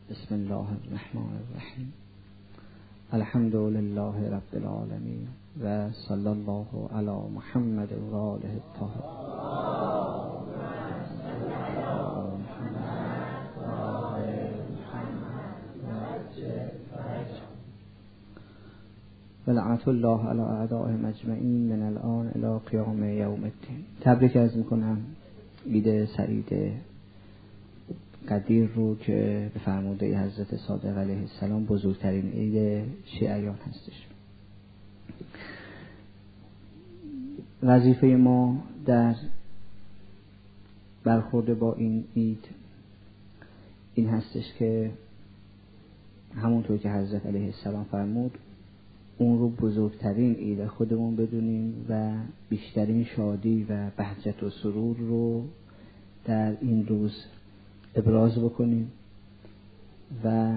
بسم الله الرحمن الرحیم. الحمد لله رب العالمین و صلی الله علی محمد و آله الطاهرین. ولعنت الله علی اعدائهم اجمعین من الان الی قیام یوم الدین. تبریک عرض میکنم عید سعید قدیر رو که به فرموده حضرت صادق علیه السلام بزرگترین عید شیعیان هستش. وظیفه ما در برخورد با این عید این هستش که همونطور که حضرت علیه السلام فرمود اون رو بزرگترین عید خودمون بدونیم و بیشترین شادی و بهجت و سرور رو در این روز ابراز بکنیم و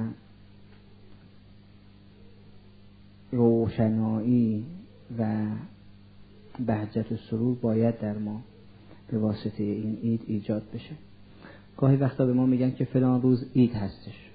روشنایی و بهجت و سرور باید در ما به واسطه این عید ایجاد بشه. گاهی وقتا به ما میگن که فلان روز عید هستش،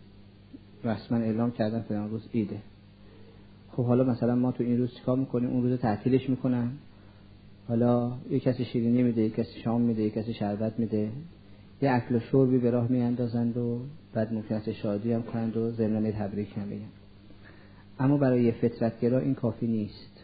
رسما اعلام کردن فلان روز عیده. خب حالا مثلا ما تو این روز چیکار میکنیم؟ اون روز تعطیلش میکنن. حالا یک کسی شیرینی میده، یک کسی شام میده، یک کسی شربت میده، یه اکل و شربی به راه میاندازند و بعد ممکنه شادی هم کنند و ضمن تبریک هم بگن. اما برای یه فطرتگرا این کافی نیست.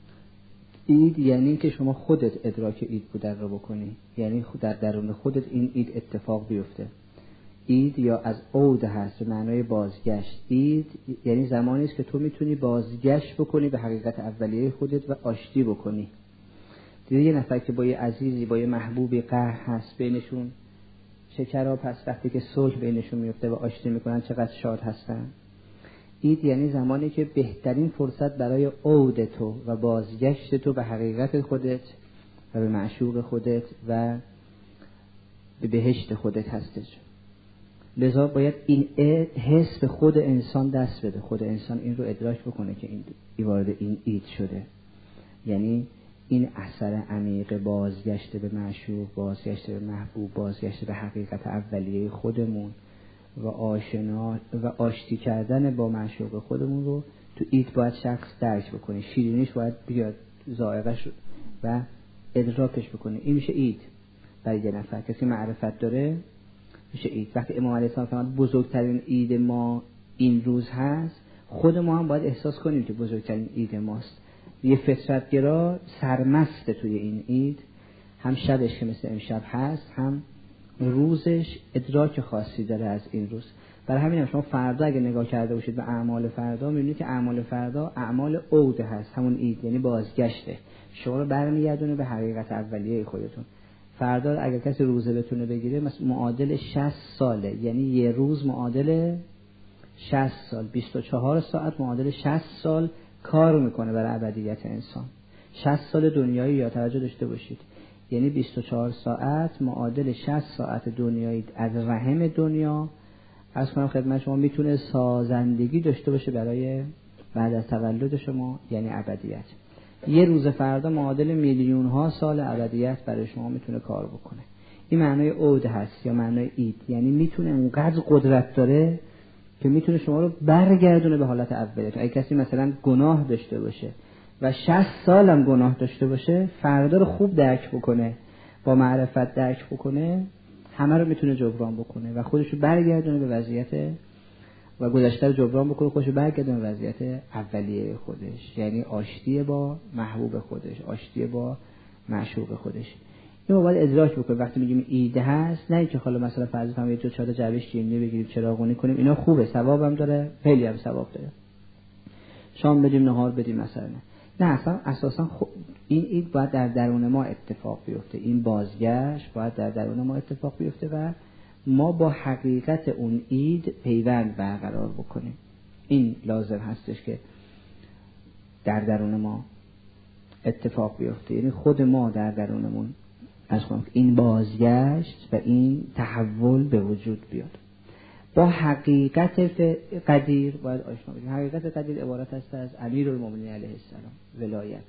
عید یعنی که شما خودت ادراک عید بودن رو بکنی، یعنی در درون خودت این عید اتفاق بیفته. عید یا از عود هست به معنای بازگشت. عید یعنی زمانی است که تو میتونی بازگشت بکنی به حقیقت اولیه خودت و آشتی بکنی. دیدی یه نفر که با یه عزیزی، با یه محبوبی قهر هست بینشون، شکراب هست، وقتی که صلح بینشون میفته و آشتی میکنن چقدر شاد هستن. عید یعنی زمانی که بهترین فرصت برای عود تو و بازگشت تو به حقیقت خودت و به معشوق خودت و به بهشت خودت هستش. لذا باید این حس به خود انسان دست بده، خود انسان این رو ادراک بکنه که این وارد این عید شده. یعنی این اثر عمیق بازگشت به معشوق، بازگشت به محبوب، بازگشت به حقیقت اولیه خودمون و آشتی کردن با معشوق خودمون رو تو عید باید شخص درک بکنه. شیرینیش باید بیاد، ذائقه‌اش و ادراکش بکنه. این میشه عید برای یه نفر. کسی معرفت داره میشه عید. وقتی امام علیه السلام فرمود بزرگترین عید ما این روز هست، خود ما هم باید احساس کنیم که بزرگترین عید ماست. یه فطرتگرا سرمست توی این عید، هم شبش که مثل امشب هست، هم روزش ادراک خاصی داره از این روز. برای همین شما فردا اگه نگاه کرده باشید به اعمال فردا، می‌بینید که اعمال فردا اعمال عود هست، همون عید یعنی بازگشته، شما رو برمیگردونه به حقیقت اولیه خودتون. فردا اگه کسی روزه بتونه بگیره مثلا معادل 60 ساله، یعنی یه روز معادل 60 سال، 24 ساعت معادل 60 سال کار میکنه برای ابدیت انسان. 60 سال دنیایی یا توجه داشته باشید، یعنی 24 ساعت معادل 60 ساعت دنیایی از رحم دنیا. عرض کنم خدمت شما میتونه سازندگی داشته باشه برای بعد از تولد شما، یعنی ابدیت. یه روز فردا معادل میلیون ها سال ابدیت برای شما میتونه کار بکنه. این معنای عود هست یا معنای عید، یعنی میتونه اونقدر قدرت داره که میتونه شما رو برگردونه به حالت اولیه. اگه کسی مثلا گناه داشته باشه و 60 سال هم گناه داشته باشه، فردا رو خوب درک بکنه، با معرفت درک بکنه، همه رو میتونه جبران بکنه و خودش رو برگردونه به وضعیت و گذشته رو جبران بکنه، خودش رو برگردونه به وضعیت اولیه خودش، یعنی آشتی با محبوب خودش، آشتی با معشوق خودش. اینو باید ادراک بکنیم. وقتی میگیم عید هست، نه اینکه حالا مثلا فرض کنیم یه چهار جعبه شیرینی بگیریم چراغونی کنیم، اینا خوبه، ثوابم داره، خیلی هم ثواب داره. شام بدیم، نهار بدیم مثلا. نه، اصلا اساسا این عید باید در درون ما اتفاق بیفته. این بازگشت باید در درون ما اتفاق بیفته و ما با حقیقت اون عید پیوند برقرار بکنیم. این لازم هستش که در درون ما اتفاق بیفته، یعنی خود ما در درونمون از این بازگشت و این تحول به وجود بیاد. با حقیقت قدیر باید آشنا بشیم. حقیقت قدیر عبارت است از امیرالمومنین علیه السلام، ولایت.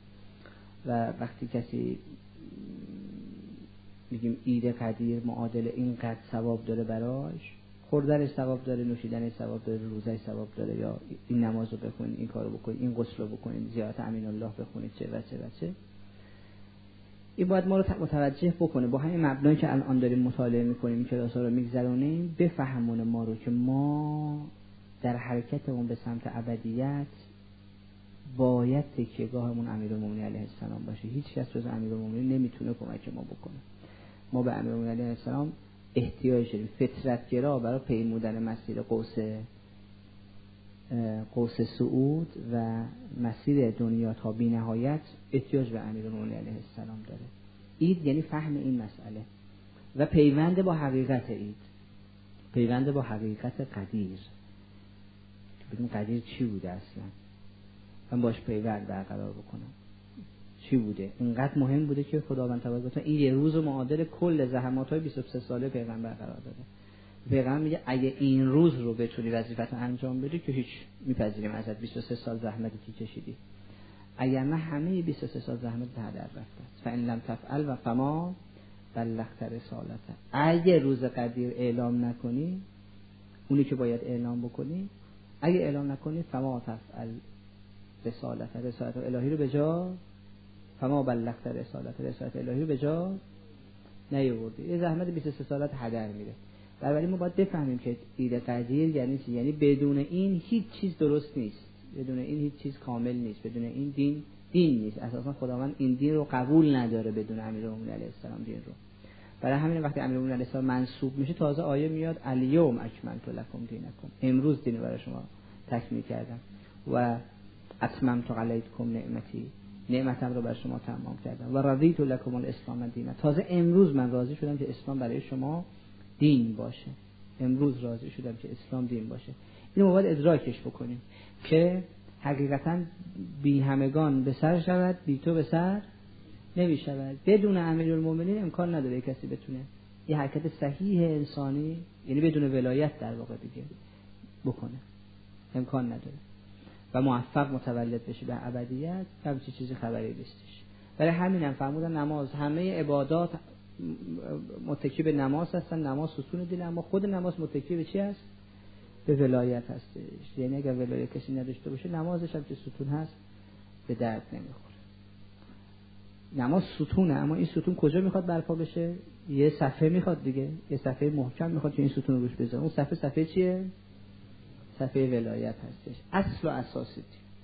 و وقتی کسی میگیم عید قدیر معادل اینقدر ثواب داره براش، خوردنش ثواب داره، نوشیدنش ثواب داره، روزهش ثواب داره، یا این نماز رو بخونید، این کارو بکنید، این غسل رو بکنید، زیارت امین الله بخونید، چه و چه و چه. این باید ما رو متوجه بکنه با همین مبنایی که الان داریم مطالعه میکنیم، کلاس‌ها رو میگذرونیم، بفهمونه ما رو که ما در حرکتمون به سمت ابدیت باید تکیه‌گاهمون امیرالمومنین علیه السلام باشه. هیچ کس جز امیرالمومنین نمیتونه کمک ما بکنه. ما به امیرالمومنین علیه السلام احتیاج داریم. فطرت‌گرا برای پیمودن مسیر قوس صعود و مسیر دنیا تا بی‌نهایت احتیاج به امیرالمومنین علیه السلام داره. اید یعنی فهم این مسئله و پیوند با حقیقت اید، پیوند با حقیقت قدیر. ببین قدیر چی بوده اصلا، من باش پیوند برقرار بکنم. چی بوده؟ اینقدر مهم بوده که خداوند تبارک و تعالی این یه روز معادل کل زحمات‌های 23 ساله پیغمبر قرار داده. پیغمبر میگه اگه این روز رو بتونی وظیفت انجام بدی که هیچ، میپذیریم ازت 23 سال زحمتی که کشیدی. اگر نه همه 23 سال زحمت به هدر رفته. فإن لم تفعل و فما بلغت رسالته. اگه روز قدیر اعلام نکنی، اونی که باید اعلام بکنی، اگه اعلام نکنی فما تفعل رسالت الهی رو به جا، فما بلغت رسالت الهی رو به جا نیاوردی. یه زحمت 23 سالت هدر میره. بنابراین ما باید بفهمیم که اید قدیر یعنی چی؟ یعنی بدون این هیچ چیز درست نیست، بدون این هیچ چیز کامل نیست، بدون این دین نیست. اساسا خداوند این دین رو قبول نداره بدون امیرالمومنین علیه السلام دین رو. برای همین وقتی امیرالمومنین علیه السلام منصوب میشه تازه آیه میاد الیوم اکملت لکم دینکم، امروز دین برای شما تکمیل کردم و اتممت علیکم نعمتم رو برای شما تمام کردم و رضیت لکم الاسلام دینا، تازه امروز من راضی شدم که اسلام برای شما دین باشه. امروز راضی شدم که اسلام دین باشه. اینو باید ادراکش بکنیم که حقیقتا بی همگان به سر شود، بی تو به سر نمی شود. بدون امیرالمومنین امکان نداره کسی بتونه یه حرکت صحیح انسانی، یعنی بدون ولایت در واقع دیگه بکنه، امکان نداره و موفق متولد بشه به ابدیت. همچین چیزی خبری نیستش. برای همینم فرمودن نماز، همه عبادات متکی به نماز هستن. نماز ستون دین، اما خود نماز متکی به چی هست؟ به ولایت هستش. یعنی اگر ولایت کسی نداشته باشه نمازش هم که ستون هست به درد نمیخوره. نماز ستونه، اما این ستون کجا میخواد برپا بشه؟ یه صفحه میخواد دیگه، یه صفحه محکم میخواد که این ستون رو روش بذاره. اون صفحه چیه؟ صفحه ولایت هستش، اصل و اساسی.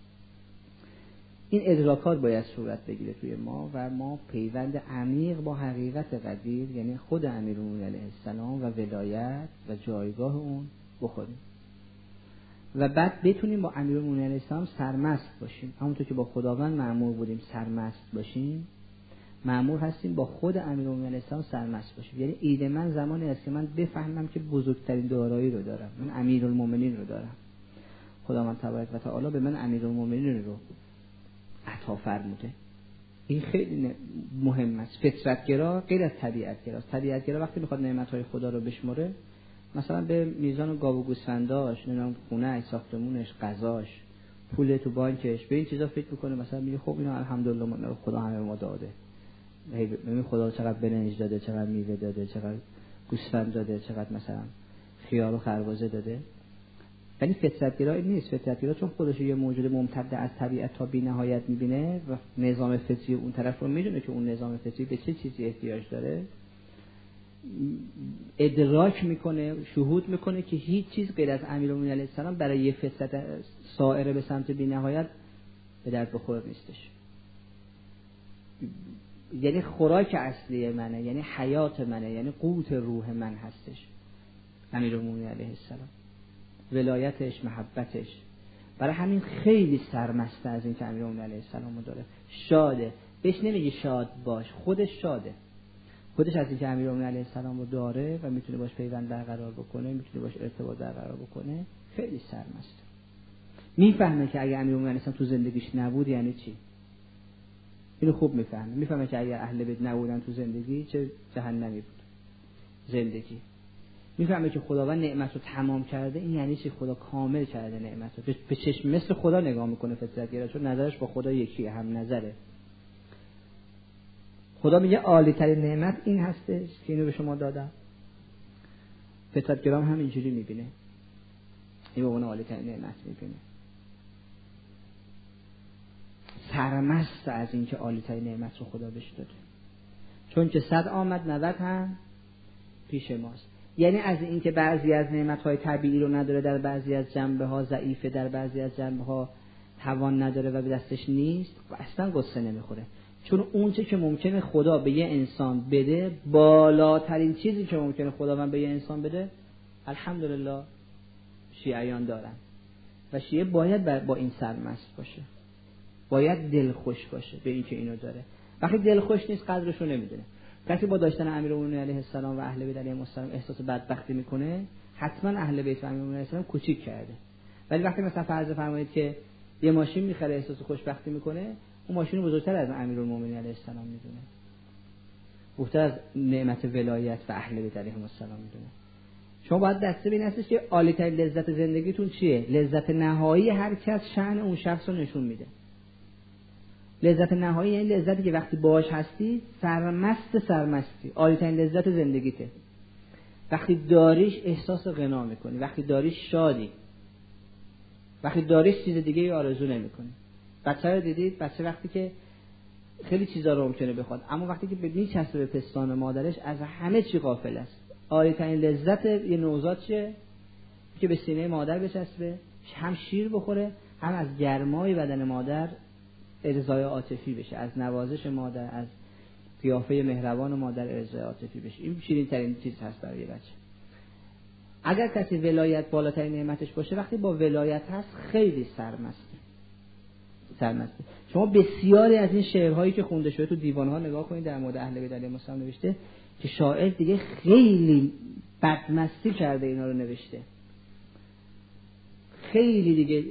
این ادراکات باید صورت بگیره توی ما و ما پیوند عمیق با حقیقت قدیر، یعنی خود امیرالمومنین علیه السلام و ولایت و جایگاه اون بخوریم و بعد بتونیم با امیرالمومنین علیه السلام سرمست باشیم. همونطور که با خداوند مأمور بودیم سرمست باشیم، مأمور هستیم با خود امیرالمومنین علیه السلام سرمست باشیم. یعنی ایده من زمانی است که من بفهمم که بزرگترین دارایی رو دارم، من امیرالمومنین رو دارم. خداوند تبارک و تعالی به من امیرالمومنین رو عطا فرموده. این خیلی مهم است. فطرت‌گرا غیر از طبیعت‌گراست. طبیعت‌گرا وقتی میخواد نعمت‌های خدا رو بشمره، مثلا به میزان گاو و گوسفنداش، نمیدونم خونه‌اش، ساختمونش، غذاش، پول تو بانکش، به این چیزا فکر میکنه. مثلا میگه خب اینا الحمدلله خدا همه ما داده. ببین خدا چقدر برنج داده، چقدر میوه داده، چقدر گوسفند داده، چقدر مثلا خیار و خربزه داده. یعنی فطرت‌گرا نیست. فطرت‌گرا چون خودش یه موجود ممتد از طبیعت تا بی‌نهایت می‌بینه و نظام فطری اون طرف رو می‌دونه که اون نظام فطری به چه چیزی احتیاج داره، ادراک میکنه، شهود میکنه که هیچ چیز غیر از امیرالمومنین علیه السلام برای یه فطرت سائره به سمت بی‌نهایت به درد بخور نیستش. یعنی خوراک اصلی منه، یعنی حیات منه، یعنی قوت روح من هستش امیرالمومنین علیه السلام، ولایتش، محبتش. برای همین خیلی سرمسته از این که امیرالمومنین علیه السلام رو داره، شاده. بهش نمیگه شاد باش، خودش شاده. خودش از این که امیرالمومنین علیه السلام رو داره و میتونه باش پیوند برقرار بکنه، میتونه باش ارتباط برقرار بکنه، خیلی سرمسته. میفهمه که اگه امیرالمومنین علیه السلام تو زندگیش نبود یعنی چی. اینو خوب میفهمه. میفهمه که اگه اهل بیت نبودن تو زندگی چه جهنمی بود زندگی. میفهمه که خداوند نعمت رو تمام کرده، این یعنی چی؟ خدا کامل کرده نعمت رو. به چشم مثل خدا نگاه میکنه فطرت‌گرا، چون نظرش با خدا یکی هم نظره. خدا میگه عالی ترین نعمت این هستش که اینو به شما دادم. فطرتگرام هم اینجوری میبینه، این به عنوان عالی ترین نعمت میبینه، سرمست از این که عالی ترین نعمت رو خدا بهش داده، چون که 100 آمد 90 هم پیش ماست. یعنی از این که بعضی از نعمت‌های طبیعی رو نداره، در بعضی از جنبه‌ها ضعیفه، در بعضی از جنبه‌ها توان نداره و به دستش نیست، و اصلا قصه نمیخوره، چون اون چه که ممکنه خدا به یه انسان بده، بالاترین چیزی که ممکنه خداوند به یه انسان بده، الحمدلله شیعیان دارن و شیعه باید با این سرمست باشه، باید دلخوش باشه به این که اینو داره. وقتی دلخوش نیست قدرش رو نمیدونه. کسی با داشتن امیرالمومنین علیه السلام و اهل بیت علیهم السلام احساس بدبختی میکنه، حتما اهل بیت و امیرالمومنین علیه السلام کوچیک کرده. ولی وقتی مثلا فرض فرمایید که یه ماشین میخره احساس خوشبختی میکنه، اون ماشین رو بزرگتر از امیرالمومنین علیه السلام میدونه، بهتر از نعمت ولایت و اهل بیت علیهم السلام میدونه. شما باید دسته بین هستش که عالی ترین لذت زندگیتون چیه؟ لذت نهایی هر کس شأن اون شخص رو نشون میده. لذت نهایی یعنی لذتی که وقتی باهاش هستی سرمستی، عالی ترین لذت زندگیته. وقتی داریش احساس غنا میکنی، وقتی داریش شادی، وقتی داریش چیز دیگه ای آرزو نمیکنی. بچه رو دیدید؟ بچه وقتی که خیلی چیزا رو ممکنه بخواد، اما وقتی که میچسبه به پستان مادرش از همه چی غافل است. عالی ترین لذت یه نوزاد چیه؟ که به سینه مادر بچسبه، هم شیر بخوره، هم از گرمای بدن مادر ارضای عاطفی بشه، از نوازش مادر، از قیافه مهربان مادر ارضای عاطفی بشه. این شیرین ترین چیز هست برای یه بچه. اگر کسی ولایت بالاترین نعمتش باشه، وقتی با ولایت هست خیلی سرمسته. شما بسیاری از این شعرهایی که خونده شده تو دیوان‌ها نگاه کنید در مورد اهل بیت علیهم السلام نوشته که شاعر دیگه خیلی بدمستی کرده اینا رو نوشته، خیلی دیگه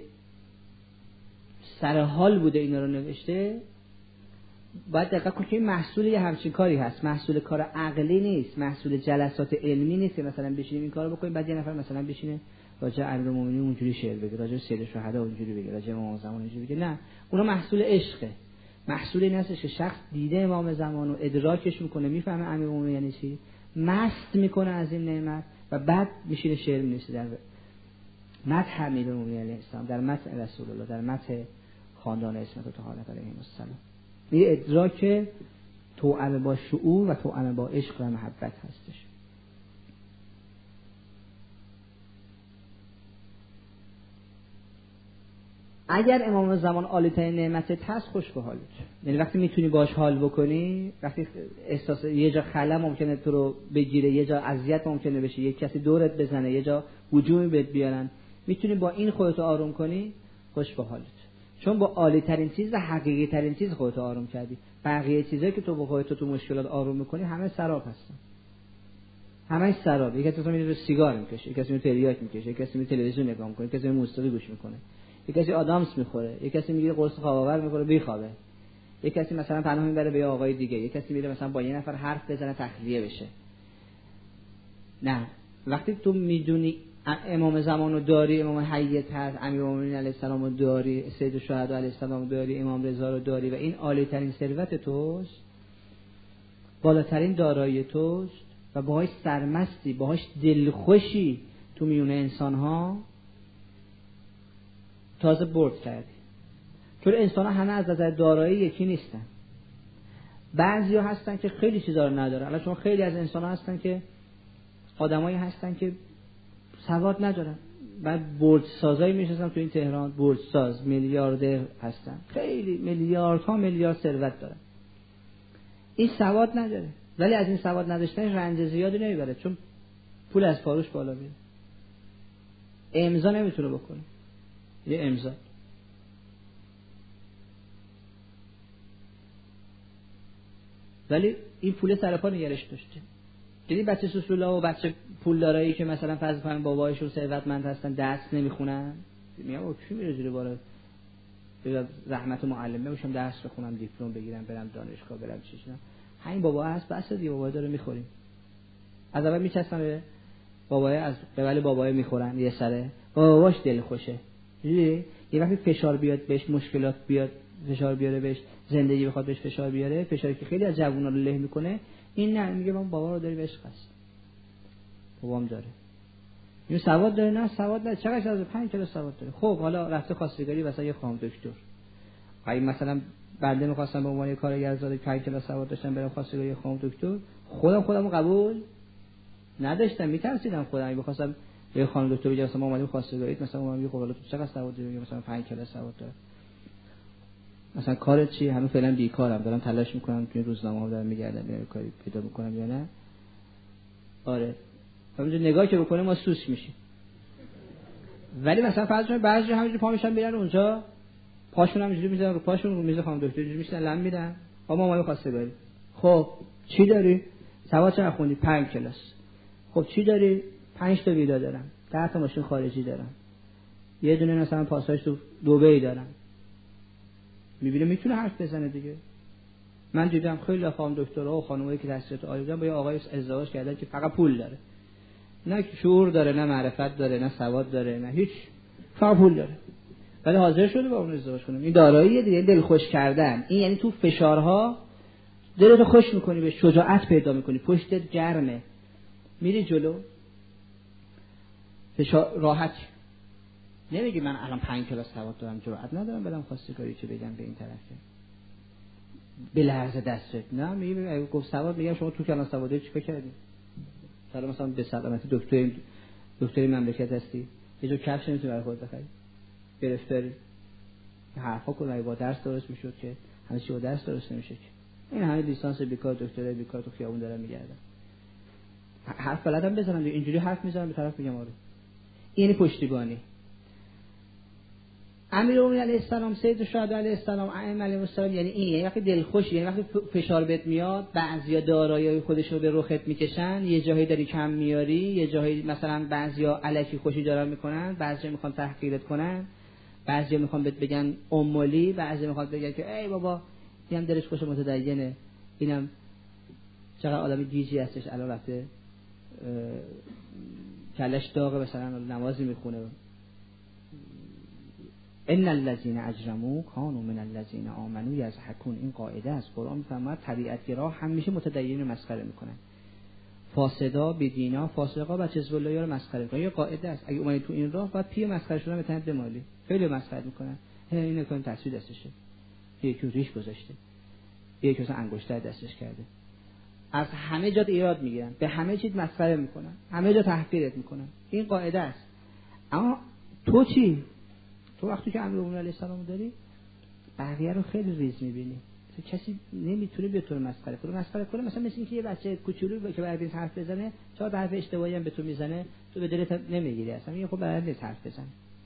سر حال بوده اینا رو نوشته. باید دقت کنید که این محصول یه همچین کاری هست، محصول کار عقلی نیست، محصول جلسات علمی نیست که مثلا بشینیم این کارو بکنیم بعد یه نفر مثلا بشینه راجع امیرالمومنین اونجوری شعر بگه، راجع سید شهدا اونجوری بگه، راجع امام زمان اونجوری بگه. نه، اونا محصول عشقه. محصول این هستش که شخص دیده امام زمان و ادراکش میکنه، میفهمه امیرالمومنین یعنی چی، مست میکنه از این نعمت و بعد میشینه شعر می‌نویسه در مدح امیرالمومنین علیه السلام، در مدح رسول الله، در مدح خاندان عصمت و طهارت علیهم السلام. این ادراک توأم با شعور و توأم با عشق و محبت هستش. اگر امام زمان عالی ترین نعمتت هست، خوش به حالت. یعنی وقتی میتونی باش حال بکنی، وقتی احساس یه جا خلا ممکنه تو رو بگیره، یه جا اذیت ممکنه بشه، یه کسی دورت بزنه، یه جا هجومی بهت بیارن، میتونی با این خودت آروم کنی، خوش به حالت. چون با عالی ترین چیز و حقیقی ترین چیز خودت آروم کردی. بقیه چیزایی که تو با خودت تو مشکلات آروم میکنی همه سراب هستن، همه سراب. یک کسی میره سیگار میکشه، یک کسی میره تریاک میکشه، یک کسی میره تلویزیون نگاه میکنه، یک کسی موسیقی گوش میکنه، یک کسی آدامس میخوره، یک کسی میگیره قرص خواب‌آور میخوره بخوابه، یک کسی مثلا پناه میبره به آقای دیگه، یک کسی میره مثلا با یه نفر حرف بزنه تخلیه بشه. نه، وقتی تو میدونی امام زمان رو داری، امام حیات هست، امیرالمومنین علیه السلام رو داری، سید الشهدا علیه السلام رو داری، امام رضا رو داری و این عالی ترین ثروت توست، بالاترین دارایی توست و باهاش سرمستی، باهاش دلخوشی تو میون انسان ها، تازه برد کردی. چون انسان ها همه از نظر دارایی یکی نیستن. بعضی ها هستن که خیلی چیزا رو ندارن. الان شما خیلی از انسان ها هستن که آدمایی هستن که سواد ندارن، بعد بورسازایی میشناسم تو این تهران، بورساز میلیاردر هستن، خیلی میلیاردها میلیارد ثروت دارن، این سواد نداره، ولی از این سواد نداشتن رنج زیادی نمیبره، چون پول از پاروش بالا میره، امضا نمیتونه بکنه، یه امضا. ولی این پول سر پا نگرش داشته. دیدی بچه سوسولا و بچه پولدارایی که مثلا فرض کنیم بابایشون ثروتمند هستن دست نمیخونن، میگم کی میره زیر بار زحمت معلم بشم درس بخونم دیپلم بگیرم برم دانشگاه برم چیزا، همین بابا هست بس دیگه، بابا داره میخوریم. از اول میچستن به بابای، از قبل بابای میخورن یه سره، باباش دل خوشه. دیدی یه وقتی فشار بیاد بهش، مشکلات بیاد فشار بیاره بهش، زندگی بخواد بهش فشار بیاره، فشاری که خیلی از جوونا رو له میکنه، این نه میگه من بابا رو داری عشق است، بابام داره. این سواد داره؟ نه سواد نه. چقدر از 5 کلاس سواد داره. خب حالا رفته خواستگاری واسه یه خانم دکتر. اگه مثلا بنده می‌خواستم به عنوان یه کارگرزاده 5 کلاس سواد داشتم برم خواستگاری خانم دکتر، خودمو قبول نداشتم، میترسیدم خودم اگه بخواستم یه خانم دکتر بگم مثلا ما اومدیم خواستگاریت، مثلا اومدیم خب حالا تو چقدر سواد داری؟ مثلا 5 کلاس سواد داره. مثلا کارت چی؟ همه فعلا بیکارم، دارم تلاش میکنم تو روزنامه‌ها دارم میگردم یه کاری پیدا میکنم یا نه. آره همونجا نگاه که بکنه ما سوس میشیم. ولی مثلا فرض کنید بعضی همینجوری پا میشن میرن اونجا، پاشون همینجوری میذارن رو پاشون، رو میز خانم دکتر اینجوری میشن لم میدن. ما اومدیم خواستگاری. خب چی داری؟ سواد چقدر خوندی؟ 5 کلاس. خب چی داری؟ 5 تا ویلا دارم، 10 تا ماشین خارجی دارم، یه دونه مثلا پاساژ تو دبی دارم. میبینه میتونه حرف بزنه دیگه. من دیدم خیلی خانم دکترها و خانمایی که تحصیلات عالی دارن با یه آقای ازدواج کردن که فقط پول داره، نه شعور داره، نه معرفت داره، نه سواد داره، نه هیچ، فقط پول داره، ولی حاضر شده با اون ازدواج کنه. این داراییه دیگه، دل خوش کردن. این یعنی تو فشارها دلتو خوش میکنی، به شجاعت پیدا میکنی، پشتت گرمه، میری جلو، فشار راحت. نمیگی من الان 5 کلاس سواد دارم جرأت ندارم برم خواستگاری چه بگم به این طرفه به لحظه دستت. نه میگم اگه گفت سواد، میگم شما تو کلاس سوادی چیکار کردی؟ مثلا به سلامتی دکتری مملکت هستی، یه جو کفش نمیتونی برای خودت بخری، گرفتاری حرفا کنه با درس درست میشد که همه چی با درس درست نمیشه که. این همه لیسانس بیکار، دکترای بیکار تو خیابون دارن میگردن. حرف بلدم بزنم دیگه، اینجوری حرف میزنم به طرف میگم آره. یعنی پشتیبانی. امیرالمومنین علیه السلام، سید الشهدا علیه السلام، ائمه علیهم السلام، یعنی این، یعنی وقتی دلخوشی، یعنی وقتی فشار بهت میاد، بعضیا دارایی خودشو به رخت میکشن، یه جایی داری کم میاری، یه جایی مثلا بعضیا الکی خوشی دارن میکنن، بعضیا میخوان تحقیرت کنن، بعضیا میخوان بهت بگن امولی، بعضیا میخوان بگن که ای بابا اینم دلش خوش متدینه، اینم چقدر آدم گیجی هستش، الان رفته کلش داغه، مثلا نمازی میخونه. ان الذين اجرموا كانوا من الذين آمنوا يضحكون. این قاعده است. قرآن میفرماید طبیعت گرا همیشه متدین رو مسخره میکنن، فاسدا بدینا، فاسقا و حزب الله رو مسخره میکنن. یه قاعده است، اگه اومدی تو این راه باید پی مسخره شدن به تنت مالی، خیلی مسخره میکنن. این کارن تصویر دستشه، یکی ریش گذاشته، یکی مثلا انگشتر دستش کرده، از همه جا ایراد میگیرن، به همه چیز مسخره میکنن، همه جا تحقیرت میکنن. این قاعده است. اما تو چی؟ تو وقتی که امیرالمومنین علیه السلام داری، بقیه رو خیلی ریز میبینی. تو کسی نمیتونه به تو مسخره کنه. مثلا مثل اینکه یه بچه کوچولو که برای حرف بزنه، چهار تا حرف اشتباهی هم به تو میزنه، تو به دلت نمیگیری اصلا، میگه خب برای حرف بزنه.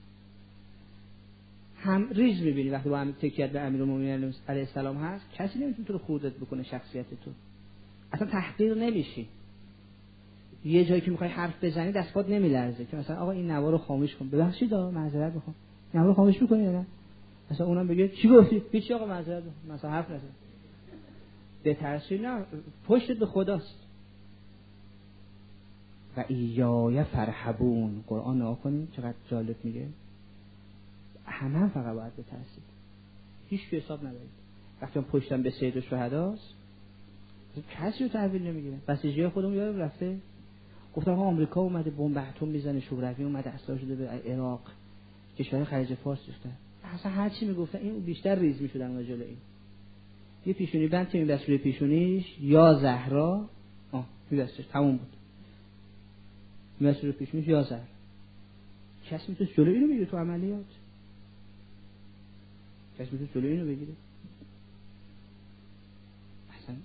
هم ریز میبینی وقتی با هم تکیت به امیرالمومنین علیه السلام هست، کسی نمیتونه تو رو خوردت بکنه، شخصیت تو اصلا تحقیر نمیشی. یه جایی که میخوای حرف بزنی دستات نمیلرزه که مثلا آقا این نوا رو خاموش کن، ببخشید معذرت میخوام، نوا رو خاموش میکنی یا نه؟ مثلا اونم بگه چی گفتی؟ هیچ آقا معذرت میخوام، مثلا حرف نزن. بترسی نه، پشتت به خداست. و ایای فرحبون. قرآن نگاه کنید چقدر جالب میگه، همه فقط باید بترسید، هیچ کی حساب ندارید. وقتی من پشتم به سید الشهداست کسی رو تحویل نمیگیره. بسیجی خودمون یادم رفته گفتم آمریکا اومده بمب اتم میزنه، شوروی اومده اسلحه شده به عراق، کشور خلیج فارس ریختن، اصلا هر چی میگفتن این بیشتر ریز میشدن اون جلوی این. یه پیشونی بند که میبست روی پیشونیش یا زهرا میبستش، تموم بود، میبست روی پیشونیش یا زهرا. کسی میتونه جلوی اینو بگیره تو عملیات؟ کسی میتونه جلوی اینو بگیره؟ اصلا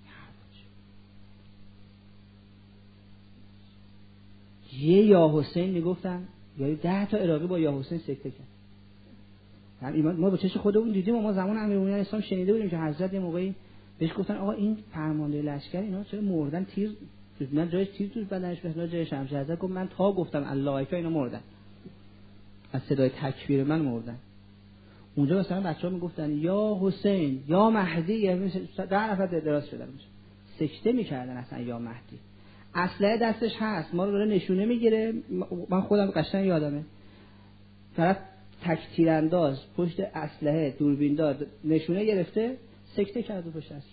یه یا حسین میگفتن، یا 10 تا عراقی با یا حسین سکته کرد. یعنی ما با چشم خودمون دیدیم و ما زمان امیرالمومنین اسلام شنیده بودیم که حضرت یه موقعی بهش گفتن آقا این فرمانده لشکر اینا چرا مردن، تیر نه جایش تیر توش بدنش بهش جای شمشیر. حضرت گفت من تا گفتم الله اکبر اینا مردن، از صدای تکبیر من مردن. اونجا مثلا بچه‌ها میگفتن یا حسین یا مهدی، یعنی 10 نفر دراز شدن سکته میکردن اصلا یا مهدی. اسلحه دستش هست، ما رو داره نشونه میگیره. من خودم قشنگ یادمه طرف تک تیرانداز پشت اسلحه دوربین دار نشونه گرفته، سکته کرده پشت اسلحه.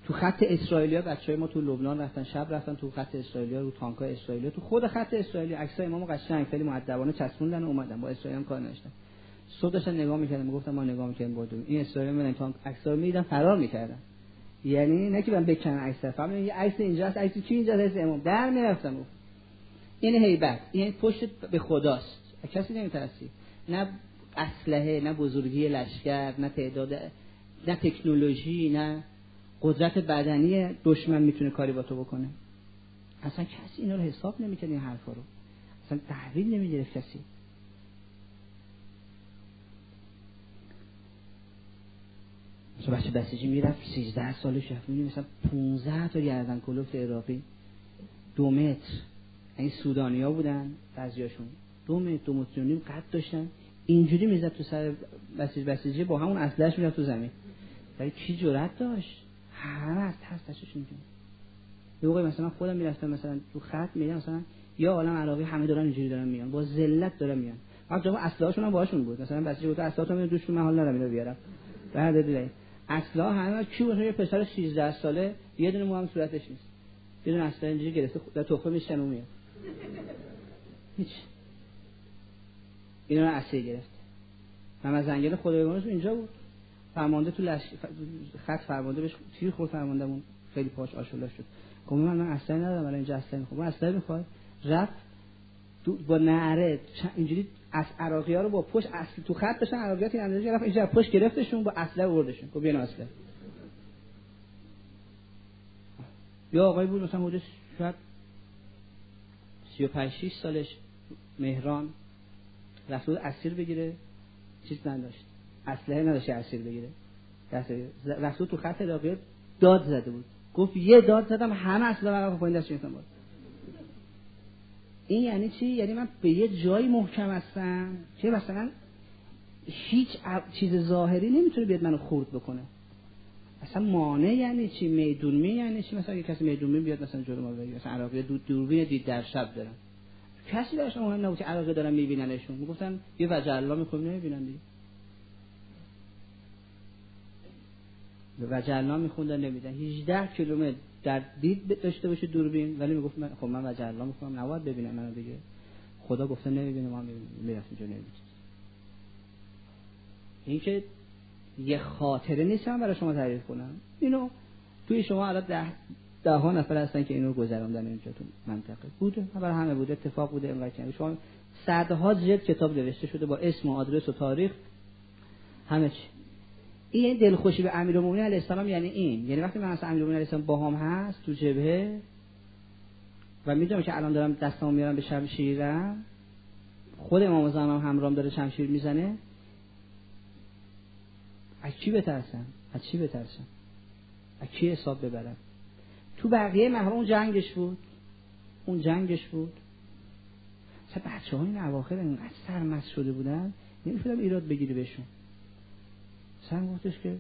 تو خط اسرائیلیا بچهای ما تو لبنان رفتن، شب رفتن تو خط اسرائیلیا، رو تانکای اسرائیلیا، تو خود خط اسرائیلیا عکسای امامو قشنگ خیلی مؤدبانه چسبوندن و اومدن، با اسرائیل هم کار نداشتن. صبح داشتن نگاه می‌کردن، میگفتم ما نگاه می‌کردیم با این اسرائیل می‌بینن تانک عکسا رو می‌دیدن فرار می‌کردن. یعنی نه که من بکنن عکس، فهمیدن یه عکس اینجاست، عکس کی اینجاست، عکس امام در می‌رفتن. این هیبت، این پشت به خداست، کسی نمی‌ترسی، نه اسلحه، نه بزرگی لشکر، نه تعداد، نه تکنولوژی، نه قدرت بدنی دشمن میتونه کاری با تو بکنه. اصلا کسی اینا رو حساب نمیکنه، این حرفا رو اصلا تحویل نمیگرفت کسی. مثلا بچه بسیجی میرفت 13 سالش رفت، میبینی مثلا 15 تا گردن کلفت عراقی 2 متر، این سودانیا بودن بعضیاشون 2 متر 2 متر و نیم قد داشتن، اینجوری میزد تو سر بسیجی با همون اسلحه‌اش میرفت تو زمین. ولی کی جرأت داشت؟ همه از ترسش می‌کنه. یه موقع مثلا خودم میرفتم مثلا تو خط میگم مثلا یا عالم عراقی همه دارن اینجوری دارن میان، با ذلت دارن میان. حتی اسلحه‌شون هم باهاشون بود، مثلا بسیجی بود اسلحه‌تون میاد دوشون، من حال ندارم اینو بیارم. بعد دیدی اسلحه همه کی بود؟ یه پسر 13 ساله یه دونه مو هم صورتش نیست، یه دونه اسلحه اینجوری گرفته در تخمه میشن و میاد. هیچ اینا رو اسیر گرفت. محمد زنگل خدایگانش اینجا بود، فرمانده تو خط فرمانده بهش تیر خورد، فرماندهمون خیلی پاش آشولا شد. گفت من اصلا ندارم، من اینجا اصلا میخوام، من اصلا میخوام. رفت با نعره اینجوری از عراقی‌ها رو با پشت اصل تو خط داشتن، عراقی‌ها این اندازه رفت اینجا پشت گرفتشون با اسلحه آوردشون. گفت بیان اسلحه. یا آقای بود مثلا حدود شاید 35 6 سالش، مهران، رفت بود اسیر بگیره، چیز نداشت، اسلحه نداشت اسیر بگیره، رفت تو خط عراقی داد زده بود، گفت یه داد زدم همه اسلحه رو پایین دستش گرفتم. این یعنی چی؟ یعنی من به یه جایی محکم هستم که مثلا هیچ چیز ظاهری نمیتونه بیاد منو خورد بکنه. اصلا مانع یعنی چی؟ میدونمی یعنی چی؟ مثلا یه کسی میدونمی بیاد مثلا جلو ما بگه، مثلا عراقی دوربین دید در شب دارن، کسی براش مهم نبود که عراقی دارن میبیننشون، میگفتن یه وجه الله میخوام نمیبینن دیگه، وجه الله میخوندن نمیدن. 18 کیلومتر در دید داشته باشه دوربین، ولی میگفت من خب من وجه الله میخوام نباید ببینم منو دیگه، خدا گفته نمیبینه، ما میرفتیم جو نمیبینیم. این که یه خاطره نیستم برای شما تعریف کنم، اینو توی شما الان ده ها نفر هستن که اینو گذروندن اینجا تو منطقه بوده، برای همه بوده، اتفاق بوده، اینقدر که شما صدها جلد کتاب نوشته شده با اسم و آدرس و تاریخ همه چی. این دلخوشی به امیرالمومنین علیه السلام یعنی این، یعنی وقتی من مثلا امیرالمومنین علیه السلام باهام هست تو جبهه و میدونم که الان دارم دستامو میارم به شمشیرم، خود امام زمان هم همراهم داره شمشیر میزنه، از چی بترسم؟ از کی حساب ببرم؟ تو بقیه محرم اون جنگش بود. مثلا بچه‌ها این اواخر اینقدر سرمست شده بودن نمی‌شدم ایراد بگیری بهشون. مثلا گفتش که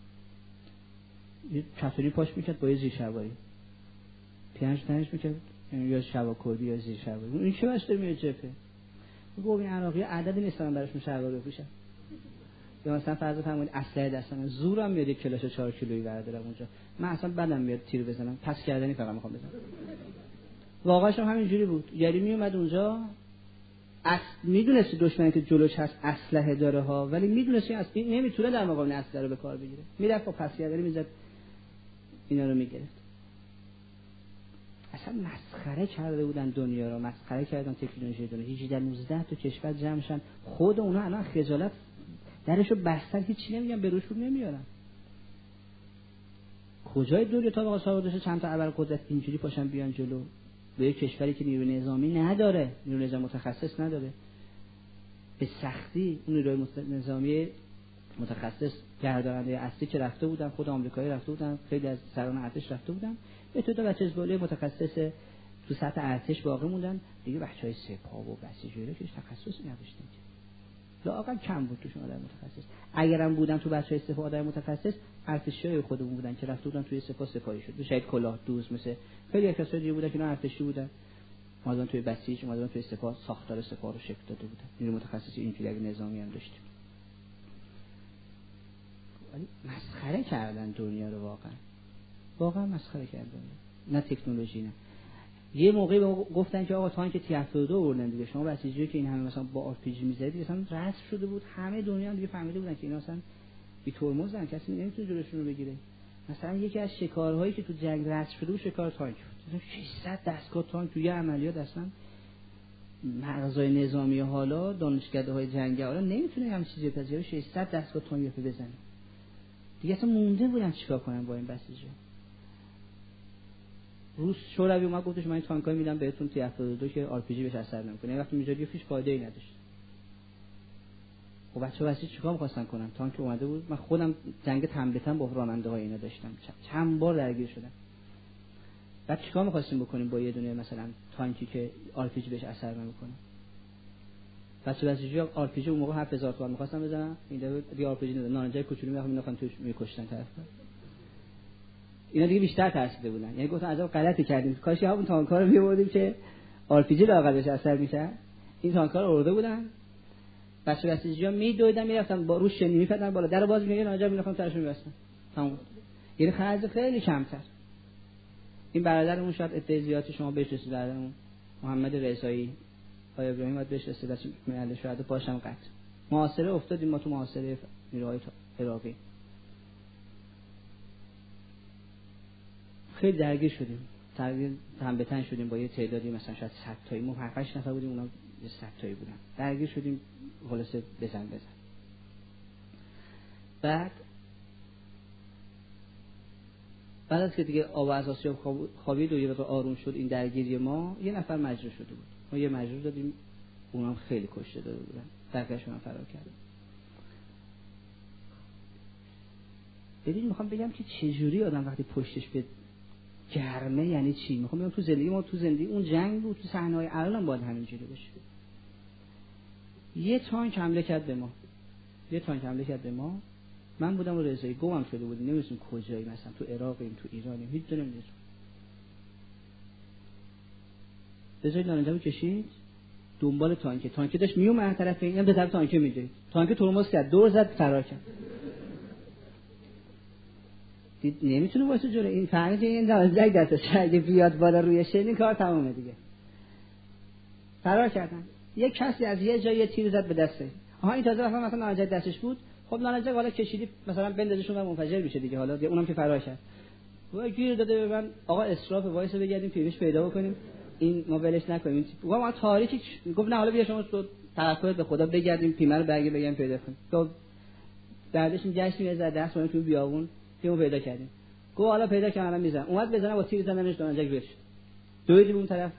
یه چطوری پاش میکرد با یه زیر شلواری پیانش تنش میکرد، یا شلوار کردی یا زیر شلواری، این چه واسه میاد جبهه؟ گفت این عراقی عددی نیستن براشون شلوار بپوشن. یا مثلا فرض فرمایید اسلحه دستم زورم میاد یک کلاش 4 کیلویی بردارم اونجا، من اصلا بدم میاد تیر بزنم، پس کردنی فقط میخوام بزنم. واقعاش هم همینجوری بود، یعنی میومد اونجا میدونست دشمنی که جلوش هست اسلحه داره ها، ولی میدونست این نمیتونه در مقابل اسلحه رو به کار بگیره، میرفت با پس کردنی میزد اینا رو میگرفت. اصلا مسخره کرده بودن دنیا رو، مسخره کردن تکنولوژی دنیا. 18 19 تا کشور جمع شدن، خود اونا الان خجالت درشو بستن، هیچی نمیگن، به روشون نمیارن. کجای دنیا تا واقعا صاحب چند تا ابرقدرت اینجوری پاشن بیان جلو به یک کشوری که نیروی نظامی نداره، نیروی نظامی متخصص نداره، به سختی اون نیروی نظامی متخصص گرداننده اصلی که رفته بودن، خود آمریکایی رفته بودن، خیلی از سران ارتش رفته بودن، به تو بچه حزب متخصص تو سطح ارتش باقی موندن دیگه. بچهای سپاه و بسیجی که تخصصی نداشتن، لااقل کم بود توشون آدم متخصص. اگرم بودن تو بچهای سپاه آدم متخصص، ارتشیای خودمون بودن که رفته بودن توی سپاه سپاهی شد، شاید کلاه دوز، مثل خیلی کسایی دیگه بودن که اینا ارتشی بودن، اومدن توی بسیج، اومدن توی سپاه، ساختار سپاه رو شکل داده بودن. نیروی متخصصی اینجوری اگه نظامی هم داشتیم. ولی مسخره کردن دنیا رو واقعا. واقعا مسخره کردن. نه تکنولوژی نه. یه موقعی گفتن که آقا تانک تی 72 آوردن دیگه، شما بسیجی که این همه مثلا با آر پی جی می‌زدید اصلا رسم شده بود، همه دنیا هم دیگه فهمیده بودن که اینا اصلا بی ترمزن، کسی نمیتونه جلوشون رو بگیره. مثلا یکی از شکارهایی که تو جنگ رسم شده بود شکار تانک بود. 600 دستگاه تانک توی عملیات اصلا مغزای نظامی حالا دانشکده‌های جنگی حالا نمیتونه همین چیزی بپذیره. 600 دستگاه تانک بزنه دیگه، اصلا مونده بودن چیکار کنن با این بسیجی. روس شوروی اومد گفتش من این تانکای میدم بهتون تی 72 که آر پی جی بهش اثر نمیکنه. وقتی میذاری هیچ فایده ای نداشت. خب بچه‌ها واسه چیکار می‌خواستن کنن؟ تانک اومده بود، من خودم جنگ تن به تن با راننده‌های اینا داشتم، چند بار درگیر شدم. بعد چیکار می‌خواستیم بکنیم با یه دونه مثلا تانکی که آر پی جی بهش اثر نمیکنه؟ بچه‌ها آر پی جی اون موقع 7000 تومان می‌خواستن بزنن، این دیگه آر پی جی نداره، نانجای کوچولو می‌خوام توش می‌کشتن طرف. اینا دیگه بیشتر ترسیده بودن، یعنی گفتن عجب غلطی کردیم، کاش همون تانک‌ها رو می‌آوردیم که آر پی جی لااقل بهش اثر می‌کرد. این تانک‌ها رو آورده بودن، بچه‌ها میدویدن میرفتن با روش شنی می‌پدن بالا، در باز می‌گن ناجا می‌خوام ترشون می‌بستن. تمام. یعنی خرج خیلی کمتر. این برادرمون شاید ادعای زیادی شما بهش رسید، برادرمون محمد رضایی آقای ابراهیم باید بهش رسید، بچه مهل شهدا پاشم قطع. محاصره افتادیم ما تو محاصره نیروهای عراقی. خیلی درگیر شدیم. تن به تن شدیم با یه تعدادی مثلا شاید 100 تایی، ما 5 نفر بودیم، اونا 100 تایی بودن. درگیر شدیم خلاصه بزن. بعد از که دیگه آب اساسی خوابید و یه وقت آروم شد این درگیری ما، یه نفر مجروح شده بود. ما یه مجروح دادیم، اونام خیلی کشته داده بودن. درکشون هم فرار کردن. ببین میخوام بگم که چجوری آدم وقتی پشتش به گرمه یعنی چی. میخوام بگم تو زندگی ما، تو زندگی اون جنگ بود، تو صحنه‌های الان باید همینجوری باشه. یه تانک حمله کرد به ما، من بودم و رضایی گمم شده بودیم، نمی‌دونیم کجایی، مثلا تو عراقیم تو ایرانیم، هیچ جا نمی‌دونیم. رضایی لانجامو کشید دنبال تانک داشت میومد طرف اینم به طرف تانک می‌دوید. تانک ترمز کرد، دور زد فرار کرد. دید نمیتونه واسه جلو این فهمید این زنگ دستش اگه بیاد بالا روی شین کار تمومه دیگه. فرار کردن. یک کسی از یه جای تیر زد به دسته. این تازه وقتی مثلا نانجا دستش بود، خب نانجا حالا کشیدی مثلا بندازشون و منفجر میشه دیگه، حالا اونم که فرار کرد. وای گیر داده به من آقا اسراف وایس بگردیم پیمش پیدا بکنیم این ما ولش نکنیم. ما تاریکی گفت نه حالا بیا شما تو توکل به خدا بگردیم پیمه رو برگه بگم پیدا کنیم. تو بعدش گشتیم یه ذره دست تو بیابون پیمو پیدا کردیم. گفت حالا پیدا کردم الان میزنم. اومد بزنه با تیر زدنش نانجا گیرش. دویدیم اون طرف.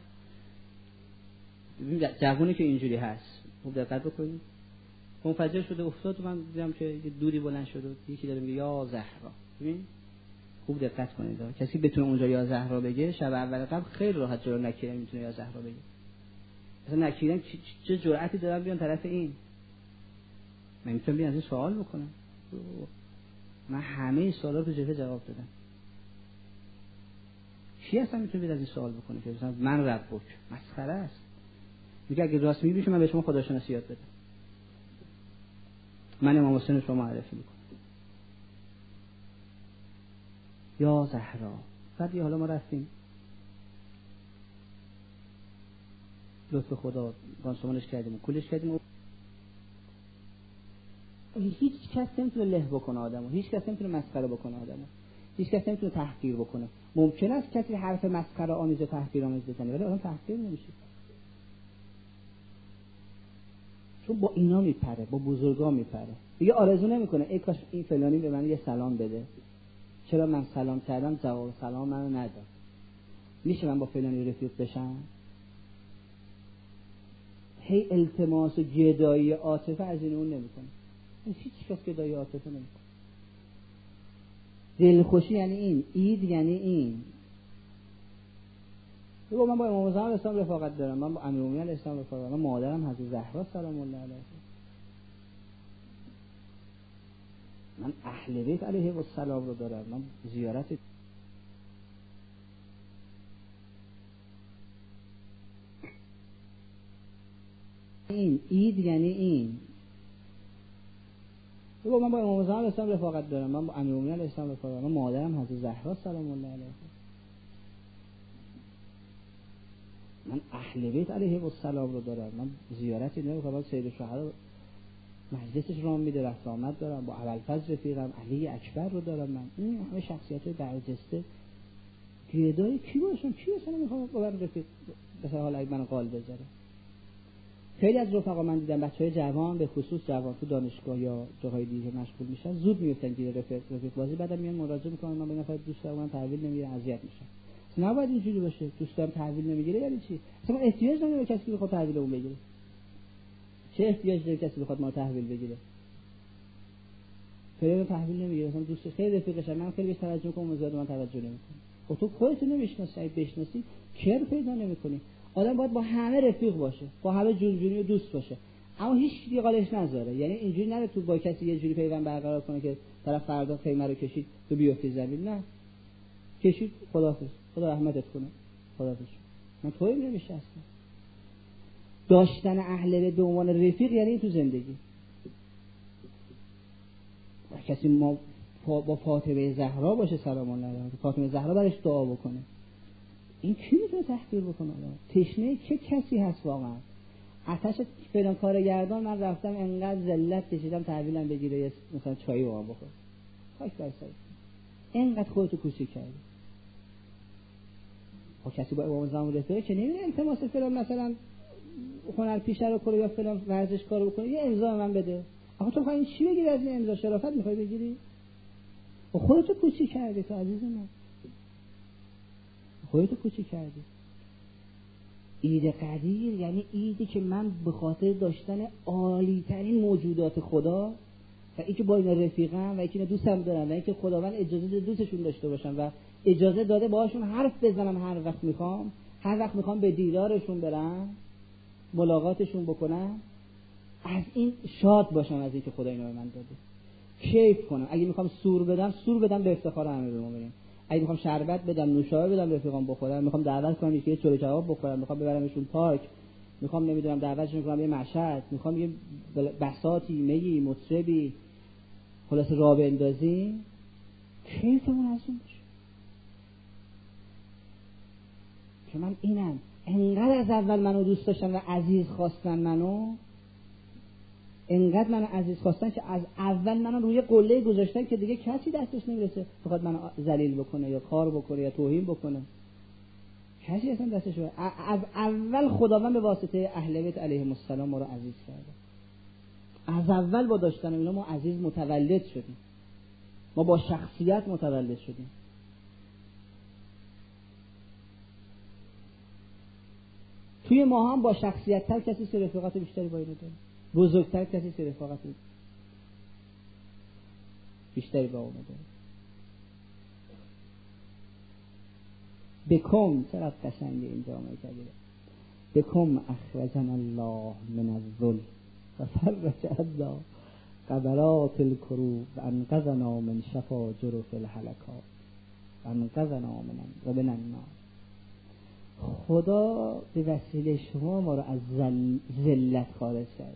ببین جوونی که اینجوری هست خوب دقت بکنید. منفجر شده افتاد، من دیدم که یه دودی بلند شد و یکی داره میگه یا زهرا. ببین خوب دقت کنید، کسی بتونه اونجا یا زهرا بگه شب اول قبل خیلی راحت جلو نکیره میتونه یا زهرا بگه. مثلا نکیرن چه جرأتی دارن بیان طرف این؟ من میتونم بیان از این سوال بکنم. من همه سوالا رو جبهه جواب دادم. کی اصلا میتونه بیاد از این سوال بکنه که مثلا من ربک مسخره است. میگه اگه راست میگی من به شما خداشناسی یاد بدم. من امام حسین شما معرفی میکنم. یا زهرا. بعد حالا ما رفتیم لطف خدا گانسومانش کردیم و کلش کردیم و هیچ کس نمیتونه له بکنه آدمو، هیچ کس نمیتونه مسخره بکنه آدمو، هیچ کس نمیتونه تحقیر بکنه. ممکن است کسی حرف مسخره آمیز و تحقیر آمیز بزنه ولی آدم تحقیر نمیشه، چون با اینا میپره، با بزرگا میپره. دیگه آرزو نمیکنه ای کاش این فلانی به من یه سلام بده، چرا من سلام کردم جواب سلام منو نداد، میشه من با فلانی رفیق بشم؟ هی التماس و گدایی عاطفه از این اون نمیکنه. هیچ کس گدایی عاطفه نمیکنه. دلخوشی یعنی این، اید یعنی این. من با امام زمان اسلام رفاقت دارم، من با امیرالمومنین اسلام رفاقت دارم، من مادرم حضرت زهرا سلام الله علیها، من اهل بیت علیه السلام رو دارم، من زیارت این اید یعنی این. من با امام زمان اسلام رفاقت دارم، من با امیرالمومنین اسلام رفاقت دارم، من مادرم حضرت زهرا سلام الله علیها، من اهل بیت علیهم السلام رو دارم، من زیارتی نمی‌کنم، سید الشهدا مجلسش رو میده، رفت آمد دارم، با ابوالفضل رفیقم، علی اکبر رو دارم، من این همه شخصیت برجسته گردای کی باشم؟ کی اصلا میخوام با رفیق مثلا حالا اگه من قال بذاره. خیلی از رفقا من دیدم بچهای جوان، به خصوص جوان تو دانشگاه یا جاهای دیگه مشغول میشن، زود میفتن گیر رفیق بازی، بعدم میان مراجعه میکنن من به نفر دوست دارم، من تحویل نمیگیره، اذیت میشم. نباید اینجوری باشه. دوستم تحویل نمیگیره یعنی چی؟ اصلا احتیاج نداره به کسی که بخواد تحویل اون بگیره. چه احتیاج داره کسی بخواد ما تحویل بگیره؟ فلان تحویل نمیگیره، مثلا دوست خیلی رفیقشم، من خیلی بهش توجه میکنم، زیاد من توجه نمیکنم. خب تو خودت نمیشناسی، بشناسی کر پیدا نمیکنی. آدم باید با همه رفیق باشه، با همه جون و دوست باشه، اما هیچ دیگالش نذاره. یعنی اینجوری نره تو با کسی یه جوری پیوند برقرار کنه که طرف فردا خیمه رو کشید تو بیافتی زمین، نه کشید خداحافظ، خدا رحمتت کنه، خداحافظ. من توی نمیشه اصلا. داشتن اهل به عنوان رفیق یعنی تو زندگی کسی ما با فاطمه زهرا باشه سلام الله علیها، فاطمه زهرا برش دعا بکنه، این کی میتونه تحقیر بکنه؟ تشنه چه کسی هست واقعا؟ آتش فلان کارگردان من رفتم انقدر ذلت کشیدم تحویلم بگیره مثلا چایی با من بخور، خاک بر سرت، انقدر خودتو کوچیک کردی. خب کسی با امام زمان رفیقه که نمیره التماس فلان مثلا هنرپیشه رو کنه یا فلان ورزشکار رو کنه یه امضا من بده. آخه تو می‌خوای چی بگیری از این امضا؟ شرافت می‌خوای بگیری؟ و خودتو کوچیک کردی تو عزیز من، خودتو کوچیک کردی. اید قدیر یعنی ایدی که من به خاطر داشتن عالی ترین موجودات خدا و این که با اینا رفیقم و این که دوستم دارم و این که خداوند اجازه دوستشون داشته باشم و اجازه داده باهاشون حرف بزنم هر وقت میخوام، هر وقت میخوام به دیدارشون برم، ملاقاتشون بکنم، از این شاد باشم، از این که خدا اینو به من داده، کیف کنم. اگه میخوام سور بدم به افتخار امیرالمومنین، اگه میخوام شربت بدم، نوشابه بدم رفیقام بخورن، میخوام دعوت کنم که یه چلو کباب بخورن، میخوام ببرمشون پارک، میخوام نمیدونم دعوتشون کنم یه مشهد، میخوام یه بساطی میگی مطربی خلاص راه بندازیم، کیفمون از اون باشه که من اینم انقدر از اول منو دوست داشتن و عزیز خواستن منو، انقدر منو عزیز خواستن که از اول منو روی قله گذاشتن که دیگه کسی دستش نمیرسه بخواد منو ذلیل بکنه یا کار بکنه یا توهین بکنه، کسی اصلا دستش رو از اول خداوند به واسطه اهل بیت علیهم السلام ما رو عزیز کرده. از اول با داشتن اینا ما عزیز متولد شدیم، ما با شخصیت متولد شدیم. توی ما هم با شخصیت تر کسی که رفاقت بیشتری با اینو داره، بزرگتر کسی که رفاقت بیشتری با اونو داره. بکم، چقدر قشنگه این جامعه کبیره، بکم اخرجنا الله من الذل و فرج الله قبرات الکروب و انقذنا من شفا جرف الهلکات و انقذنا من النار. خدا به وسیله شما ما رو از ذلت خارج کرده.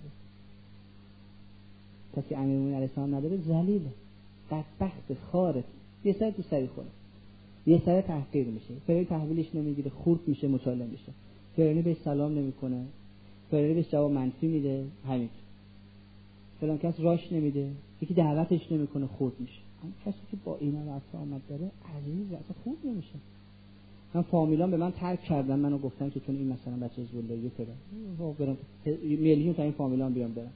کسی امیرالمومنین علیه السلام نداره ذلیله، بدبخت، خاره، یه سر تو سری خوره، یه سر تحقیر میشه، فراری تحویلش نمیگیره، خورد میشه، مچاله میشه، فراری بهش سلام نمیکنه، فراری بهش جواب منفی میده، همین فلان کس راش نمیده، یکی دعوتش نمیکنه، خورد میشه. اما کسی که با اینا رفت آمد داره عزیز اصلا خورد نمیشه. من فامیلان به من ترک کردن، منو گفتن که چون این مثلا بچه حزب اللهی فلان، برم میلیون تا این فامیلان بیام برم.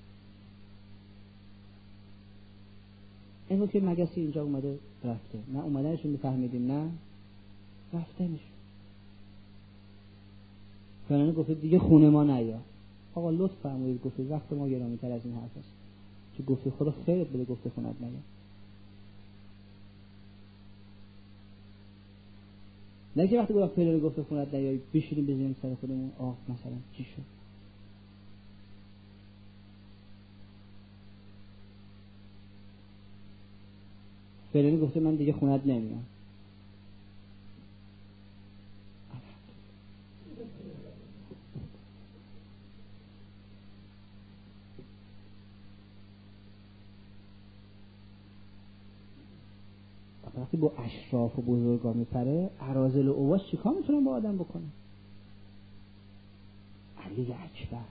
اینو که مگسی اینجا اومده رفته، نه اومدنشون میفهمیدیم نه رفتنشون. فلانه گفته دیگه خونه ما نیا. آقا لطف فرمایید گفتید وقت ما گرامی تر از این حرف است که گفته خدا خیرت بده، گفته خونت نیا. نه که وقتی گفت فلانه گفته خونت نیا بشینیم بزنیم سر خودمون آه مثلا چی شد. فلانی گفته من دیگه خونت نمیام. وقتی با اشراف و بزرگا میپره، اراذل و اوباش چیکار میتونن با آدم بکنن؟ علی اکبر